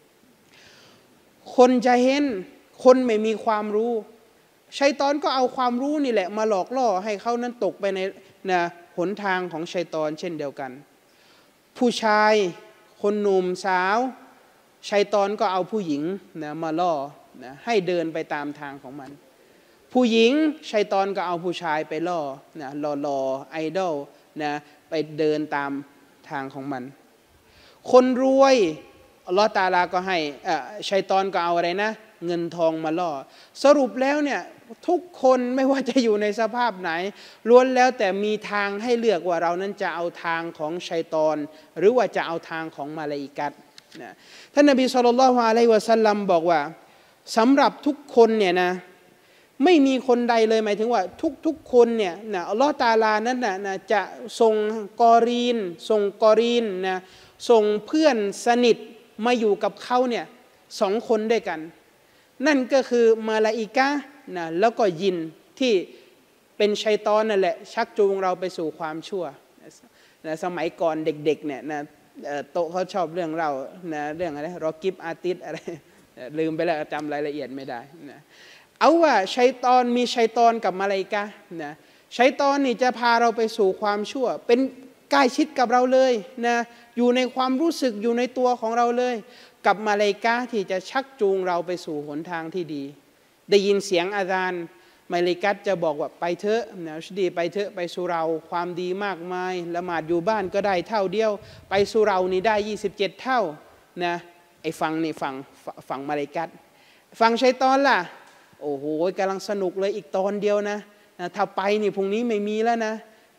คนจะเห็นคนไม่มีความรู้ชัยฏอนก็เอาความรู้นี่แหละมาหลอกล่อให้เขานั้นตกไปในนะหนทางของชัยฏอนเช่นเดียวกันผู้ชายคนหนุ่มสาวชัยฏอนก็เอาผู้หญิงนะมาล่อนะให้เดินไปตามทางของมันผู้หญิงชัยฏอนก็เอาผู้ชายไปล่อนะล่อไอดอลนะไปเดินตามทางของมันคนรวยอัลลอฮฺตะอาลาก็ให้ชัยฏอนก็เอาอะไรนะเงินทองมาล่อสรุปแล้วเนี่ยทุกคนไม่ว่าจะอยู่ในสภาพไหนล้วนแล้วแต่มีทางให้เลือกว่าเรานั้นจะเอาทางของชัยฏอนหรือว่าจะเอาทางของมาลาอิกะฮ์นะท่านนบีศ็อลลัลลอฮุอะลัยฮิวะซัลลัมบอกว่าสำหรับทุกคนเนี่ยนะไม่มีคนใดเลยหมายถึงว่าทุกคนเนี่ยนะอัลลอฮฺตะอาลานั้นนะจะส่งกอรีนนะส่งเพื่อนสนิทมาอยู่กับเขาเนี่ย2 คนด้วยกันนั่นก็คือมาลาอิกะฮ์นะแล้วก็ยินที่เป็นชัยฏอนนั่นแหละชักจูงเราไปสู่ความชั่วนะสมัยก่อนเด็กๆเนี่ยนะโตเขาชอบเรื่องเรานะเรื่องอะไรรอกิบอาติสอะไรลืมไปแล้วจำรายละเอียดไม่ได้นะเอาว่าชัยฏอนมีชัยฏอนกับมาลาอิกะฮ์นะชัยฏอนนี่จะพาเราไปสู่ความชั่วเป็นใกล้ชิดกับเราเลยนะอยู่ในความรู้สึกอยู่ในตัวของเราเลยกับมาลาอิกะฮ์ที่จะชักจูงเราไปสู่หนทางที่ดีได้ยินเสียงอาซานมาลาอิกะฮ์จะบอกว่าไปเถอะนะดีไปเถอะไปสู่เราความดีมากมายละหมาดอยู่บ้านก็ได้เท่าเดียวไปสู่เรานี่ได้27 เท่านะอ้ฝั่งนี่ฝั่งมาลาอิกัตฝั่งชัยฏอนล่ะโอ้โหกำลังสนุกเลยอีกตอนเดียวนะถ้าไปนี่พรุ่งนี้ไม่มีแล้วนะ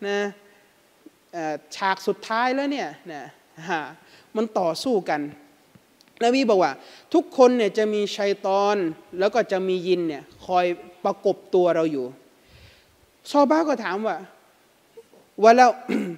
ฉากสุดท้ายแล้วเนี่ยนะมันต่อสู้กันนบีบอกว่าทุกคนเนี่ยจะมีชัยฏอนแล้วก็จะมียินเนี่ยคอยประกบตัวเราอยู่ซอฮาบะห์ก็ถามว่าแล้ว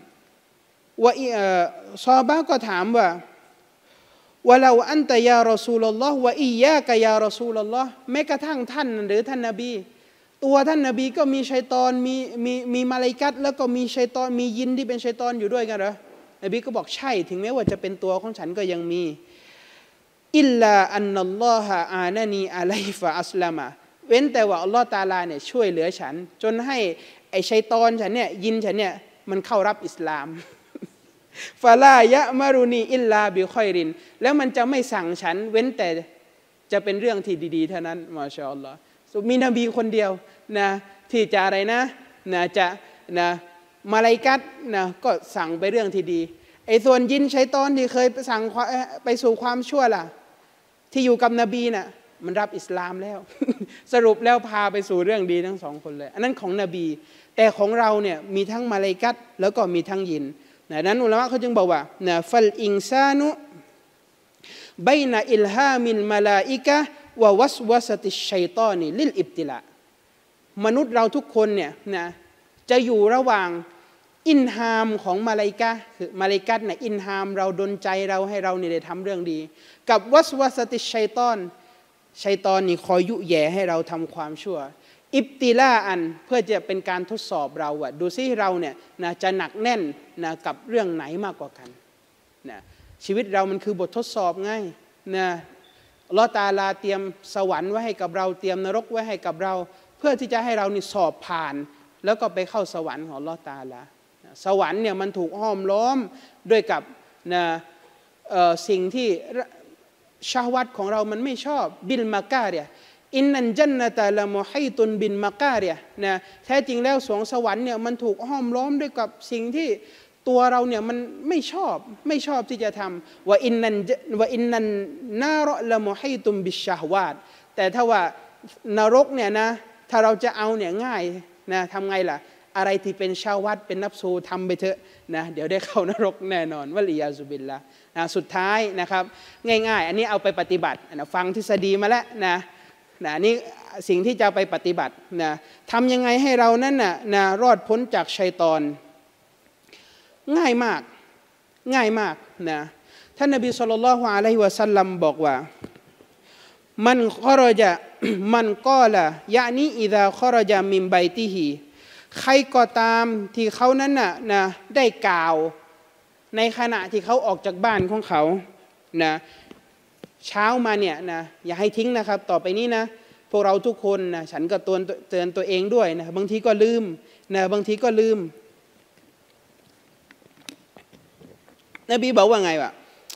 ซอฮาบะห์ก็ถามว่าเราอันตะยารอซูลุลลอฮ์วะอียากะยารอซูลุลลอฮ์แม้กระทั่งท่านหรือท่านนบีตัวท่านนบีก็มีชัยฏอนมีมาลาอิกัตแล้วก็มีชัยฏอนมียินที่เป็นชัยฏอนอยู่ด้วยกันเหรอนบีก็บอกใช่ถึงแม้ว่าจะเป็นตัวของฉันก็ยังมีอิลลาอันนัลลอฮะอานะนีอะลัยฟะอัสลามะเว้นแต่ว่าอัลลอฮ์ตะอาลาเนี่ยช่วยเหลือฉันจนให้ไอ้ชัยฏอนฉันเนี่ยยินฉันเนี่ยมันเข้ารับอิสลามฟาลายะมารุนีอิลลาบิคอยรินแล้วมันจะไม่สั่งฉันเว้นแต่จะเป็นเรื่องที่ดีๆเท่านั้นมาชาอัลลอฮ์มีนบีคนเดียวนะที่จะอะไรนะจะมาลาอิกัตนะก็สั่งไปเรื่องที่ดีไอ้ส่วนยินชัยฏอนที่เคยสั่งไปสู่ความชั่วล่ะที่อยู่กับนบีน่ะมันรับอิสลามแล้ว สรุปแล้วพาไปสู่เรื่องดีทั้งสองคนเลยอันนั้นของนบีแต่ของเราเนี่ยมีทั้งมาลาอิกัตแล้วก็มีทั้งยินนั้นอุลามะเขาจึงบอกว่าฟัลอินซานุบัยนะอิลฮามิลมาลาอิกะวะวัสวะสติชัยฏอนีลิลอิบติลามนุษย์เราทุกคนเนี่ยจะอยู่ระหว่างอินฮามของมาลาอิกะคือมาลาอิกัตอินฮามเราดลใจเราให้เราเนี่ยได้ทำเรื่องดีกับวัสวะสติชัยฏอนชัยฏอนนี่คอยยุแย่ให้เราทำความชั่วอิบติลาอันเพื่อจะเป็นการทดสอบเราดูซิเราเนี่ยจะหนักแน่นกับเรื่องไหนมากกว่ากันชีวิตเรามันคือบททดสอบไงอัลเลาะห์ตะอาลาเตรียมสวรรค์ไว้ให้กับเราเตรียมนรกไว้ให้กับเราเพื่อที่จะให้เรานี่สอบผ่านแล้วก็ไปเข้าสวรรค์ของอัลเลาะห์ตะอาลาสวรรค์เนี่ยมันถูกห้อมล้อมด้วยกับสิ่งที่ชะฮวัตของเรามันไม่ชอบบิลมาการิยะอินนันจันนะตะละมุฮีตุนบินมาการิยะแท้จริงแล้วสวงสวรรค์เนี่ยมันถูกห้อมล้อมด้วยกับสิ่งที่ตัวเราเนี่ยมันไม่ชอบที่จะทำว่าอินนันนารละมุฮีตุนบิชชะฮวาตแต่ถ้าว่านรกเนี่ยนะถ้าเราจะเอาเนี่ยง่ายทำไงล่ะอะไรที่เป็นชาววัดเป็นนับสูทำไปเถอะเดี๋ยวได้เข้านรกแน่นอนวะลียาซุบิลละสุดท้ายนะครับง่ายๆอันนี้เอาไปปฏิบัติฟังทฤษฎีมาแล้วนี่สิ่งที่จะไปปฏิบัติทำยังไงให้เรานั้นรอดพ้นจากชัยฏอนง่ายมากท่านนบีศ็อลลัลลอฮุอะลัยฮิวะซัลลัมบอกว่ามันคอรจะมันกอละยะนีอิซาคอรจะมินบัยติฮิใครก็ตามที่เขานั้นได้กล่าวในขณะที่เขาออกจากบ้านของเขาเช้ามาเนี่ยอย่าให้ทิ้งนะครับต่อไปนี้นะพวกเราทุกคนฉันก็เตือนตัวเองด้วยบางทีก็ลืมบางทีก็ลืมนบีบอกว่าไงวะ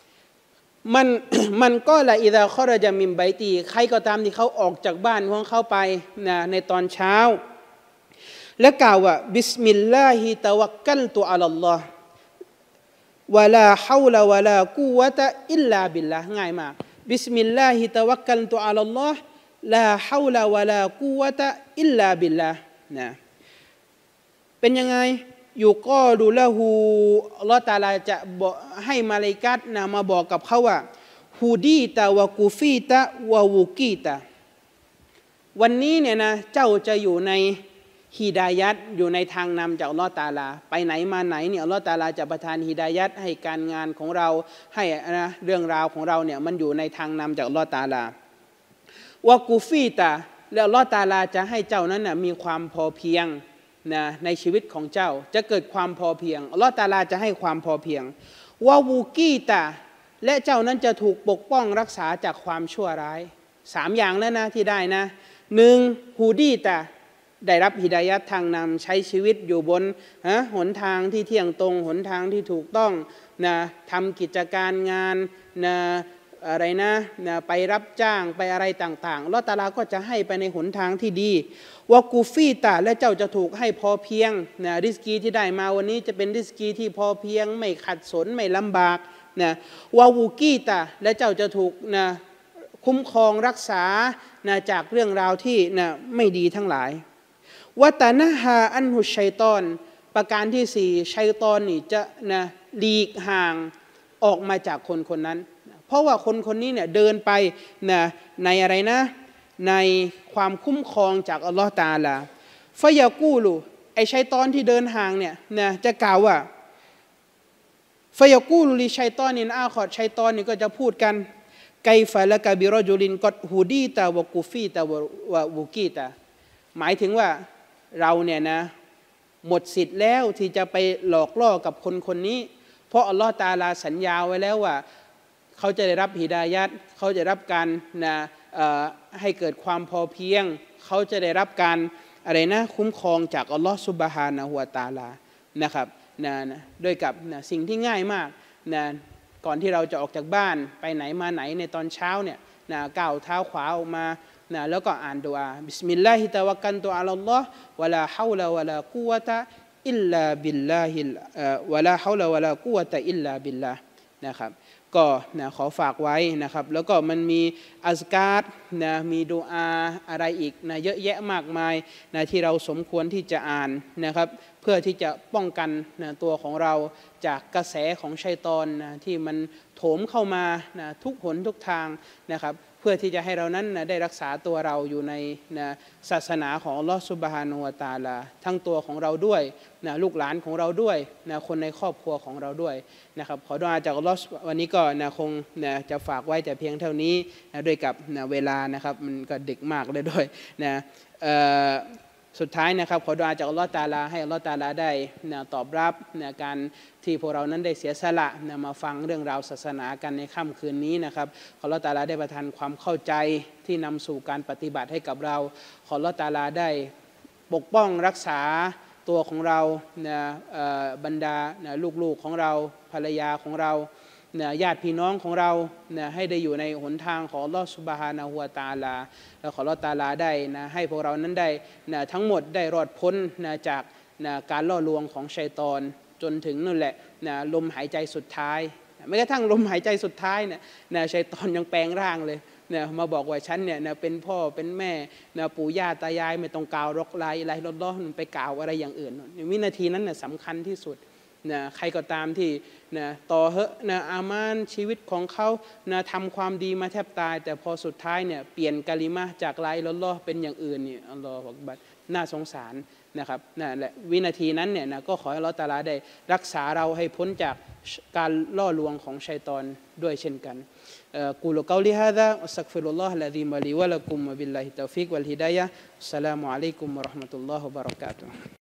มันก็ละอิซาคอรจะมินบัยติใครก็ตามที่เขาออกจากบ้านของเขาไปในตอนเช้าและกล่าวว่าบิสมิลลาฮิตะวักกัลตุอะลัลลอฮ์วะลาฮาวลาวะลากุวะตะอิลลาบิลลาห์ง่ายมากบิสมิลลาฮิตะวักกัลตุอะลัลลอฮ์ลาฮาวลาวะลากุวะตะอิลลาบิลลาห์เป็นยังไงอยู่ก็ดูละหูอัลเลาะห์ตะอาลาจะบอกให้มาลาอิกัตมาบอกกับเขาว่าฮูดีตะวะกูฟีตะวะวูกีตะวันนี้เนี่ยนะเจ้าจะอยู่ในฮิดายัตอยู่ในทางนำจากอัลเลาะห์ตะอาลาไปไหนมาไหนเนี่ยอัลเลาะห์ตะอาลาจะประทานฮิดายัตให้การงานของเราให้เรื่องราวของเราเนี่ยมันอยู่ในทางนำจากอัลเลาะห์ตะอาลาวะกูฟีตะแล้วอัลเลาะห์ตะอาลาจะให้เจ้านั้นมีความพอเพียงในชีวิตของเจ้าจะเกิดความพอเพียงอัลเลาะห์ตะอาลาจะให้ความพอเพียงวะวูกีตะและเจ้านั้นจะถูกปกป้องรักษาจากความชั่วร้าย3อย่างแล้วนะที่ได้นะ1ฮูดีตะได้รับฮิดายัตทางนำใช้ชีวิตอยู่บนหนทางที่เที่ยงตรงหนทางที่ถูกต้องทำกิจการงานอะไรไปรับจ้างไปอะไรต่างๆอัลเลาะห์ตะอาลาก็จะให้ไปในหนทางที่ดีวะกูฟีตะและเจ้าจะถูกให้พอเพียงริสกีที่ได้มาวันนี้จะเป็นริสกีที่พอเพียงไม่ขัดสนไม่ลำบากนะวาวูกีตาและเจ้าจะถูกนะคุ้มครองรักษานะจากเรื่องราวที่นะไม่ดีทั้งหลายวะตานะฮาอันหุชัยตอนประการที่สี่ชัยตอนนี่จะนะหลีกห่างออกมาจากคนคนนั้นเพราะว่าคนคนนี้เนี่ยเดินไปนะในอะไรนะในความคุ้มครองจากอัลลอฮฺตะอาลาฟะยากูลูไอชัยตอนที่เดินห่างเนี่ยนะจะกล่าวว่าฟะยากูลูลิชัยตอนินอาคอดชัยตอนนี่ก็จะพูดกันไกฟะละกะบิรอจุลินกอดฮูดีตาวะกูฟีตาวะวูกีตาหมายถึงว่าเราเนี่ยนะหมดสิทธิ์แล้วที่จะไปหลอกล่อกับคนคนนี้เพราะอัลลอฮฺตะอาลาสัญญาไว้แล้วว่าเขาจะได้รับฮิดายัตเขาจะรับการนะให้เกิดความพอเพียงเขาจะได้รับการอะไรนะคุ้มครองจากอัลลอฮฺซุบฮานะฮูวะตะอาลานะครับนะด้วยกับนะสิ่งที่ง่ายมากนะก่อนที่เราจะออกจากบ้านไปไหนมาไหนในตอนเช้าเนี่ยนะก้าวเท้าขวาออกมานะแล้วก็อ่านดุอาบิสมิลลาฮิตะวักกันตุอัลลอฮ์วะลาฮาวลาวะลากุวะตะอิลลาบิลลาฮิวะลาฮาวลาวะลากุวะตะอิลลาบิลลานะครับก็นะขอฝากไว้นะครับแล้วก็มันมีอัซการ์นะมีดุอาอะไรอีกนะเยอะแยะมากมายนะที่เราสมควรที่จะอ่านนะครับเพื่อที่จะป้องกันนะตัวของเราจากกระแสของชัยฏอนนะที่มันโถมเข้ามานะทุกหนทุกทางนะครับเพื่อที่จะให้เรานั้นนะได้รักษาตัวเราอยู่ในนะศาสนาของอัลลอฮฺซุบฮานะฮูวะตะอาลาทั้งตัวของเราด้วยนะลูกหลานของเราด้วยนะคนในครอบครัวของเราด้วยนะครับขอดุอาจากอัลลอฮฺวันนี้ก็นะคงนะจะฝากไว้แต่เพียงเท่านี้นะด้วยกับนะเวลานะครับมันก็ดึกมากเลยด้วยนะสุดท้ายนะครับขอดุอาจากอัลลอฮฺตะอาลาให้อัลลอฮฺตะอาลาได้นะตอบรับนะการที่พวกเรานั้นได้เสียสละนะมาฟังเรื่องราวศาสนากันในค่ำคืนนี้นะครับขออัลลอฮฺตะอาลาได้ประทานความเข้าใจที่นำสู่การปฏิบัติให้กับเราขออัลลอฮฺตะอาลาได้ปกป้องรักษาตัวของเรานะบรรดานะลูกๆของเราภรรยาของเรานะญาติพี่น้องของเรานะให้ได้อยู่ในหนทางของอัลลอฮฺซุบฮานะฮูวะตะอาลาและขออัลลอฮฺตะอาลาได้นะให้พวกเรานั้นได้นะทั้งหมดได้รอดพ้นนะจากนะการล่อลวงของชัยฏอนจนถึงนั่นแหละนะลมหายใจสุดท้ายแม้กระทั่งลมหายใจสุดท้ายเนี่ยนะชัยฏอนยังแปลงร่างเลยเนี่ยมาบอกว่าฉันเนี่ยนะเป็นพ่อเป็นแม่นะปู่ย่าตายายไม่ต้องกล่าวรอกลายอะไรล้อๆไปกล่าวอะไรอย่างอื่นวินาทีนั้นน่ะสำคัญที่สุดนะใครก็ตามที่นะต่อเหอะนะอามานชีวิตของเขานะทำความดีมาแทบตายแต่พอสุดท้ายเนี่ยเปลี่ยนกะลิมะห์จากลายล้อเป็นอย่างอื่นนี่อัลลอฮฺอักบัรน่าสงสารนะครับนั่นแหละวินาทีนั้นเนี่ยนะก็ขอให้อัลเลาะห์ตะอาลาได้รักษาเราให้พ้นจากการล่อลวงของชัยฏอนด้วยเช่นกันกูลุกอลิฮาซาอัสตัฆฟิรุลลอฮ์ละซีมะลีวะละกุมวะบิลลาฮิตตอฟิกวัลฮิดายะฮ์อัสสลามุอะลัยกุมวะเราะห์มะตุลลอฮิวะบะเราะกาตุฮ์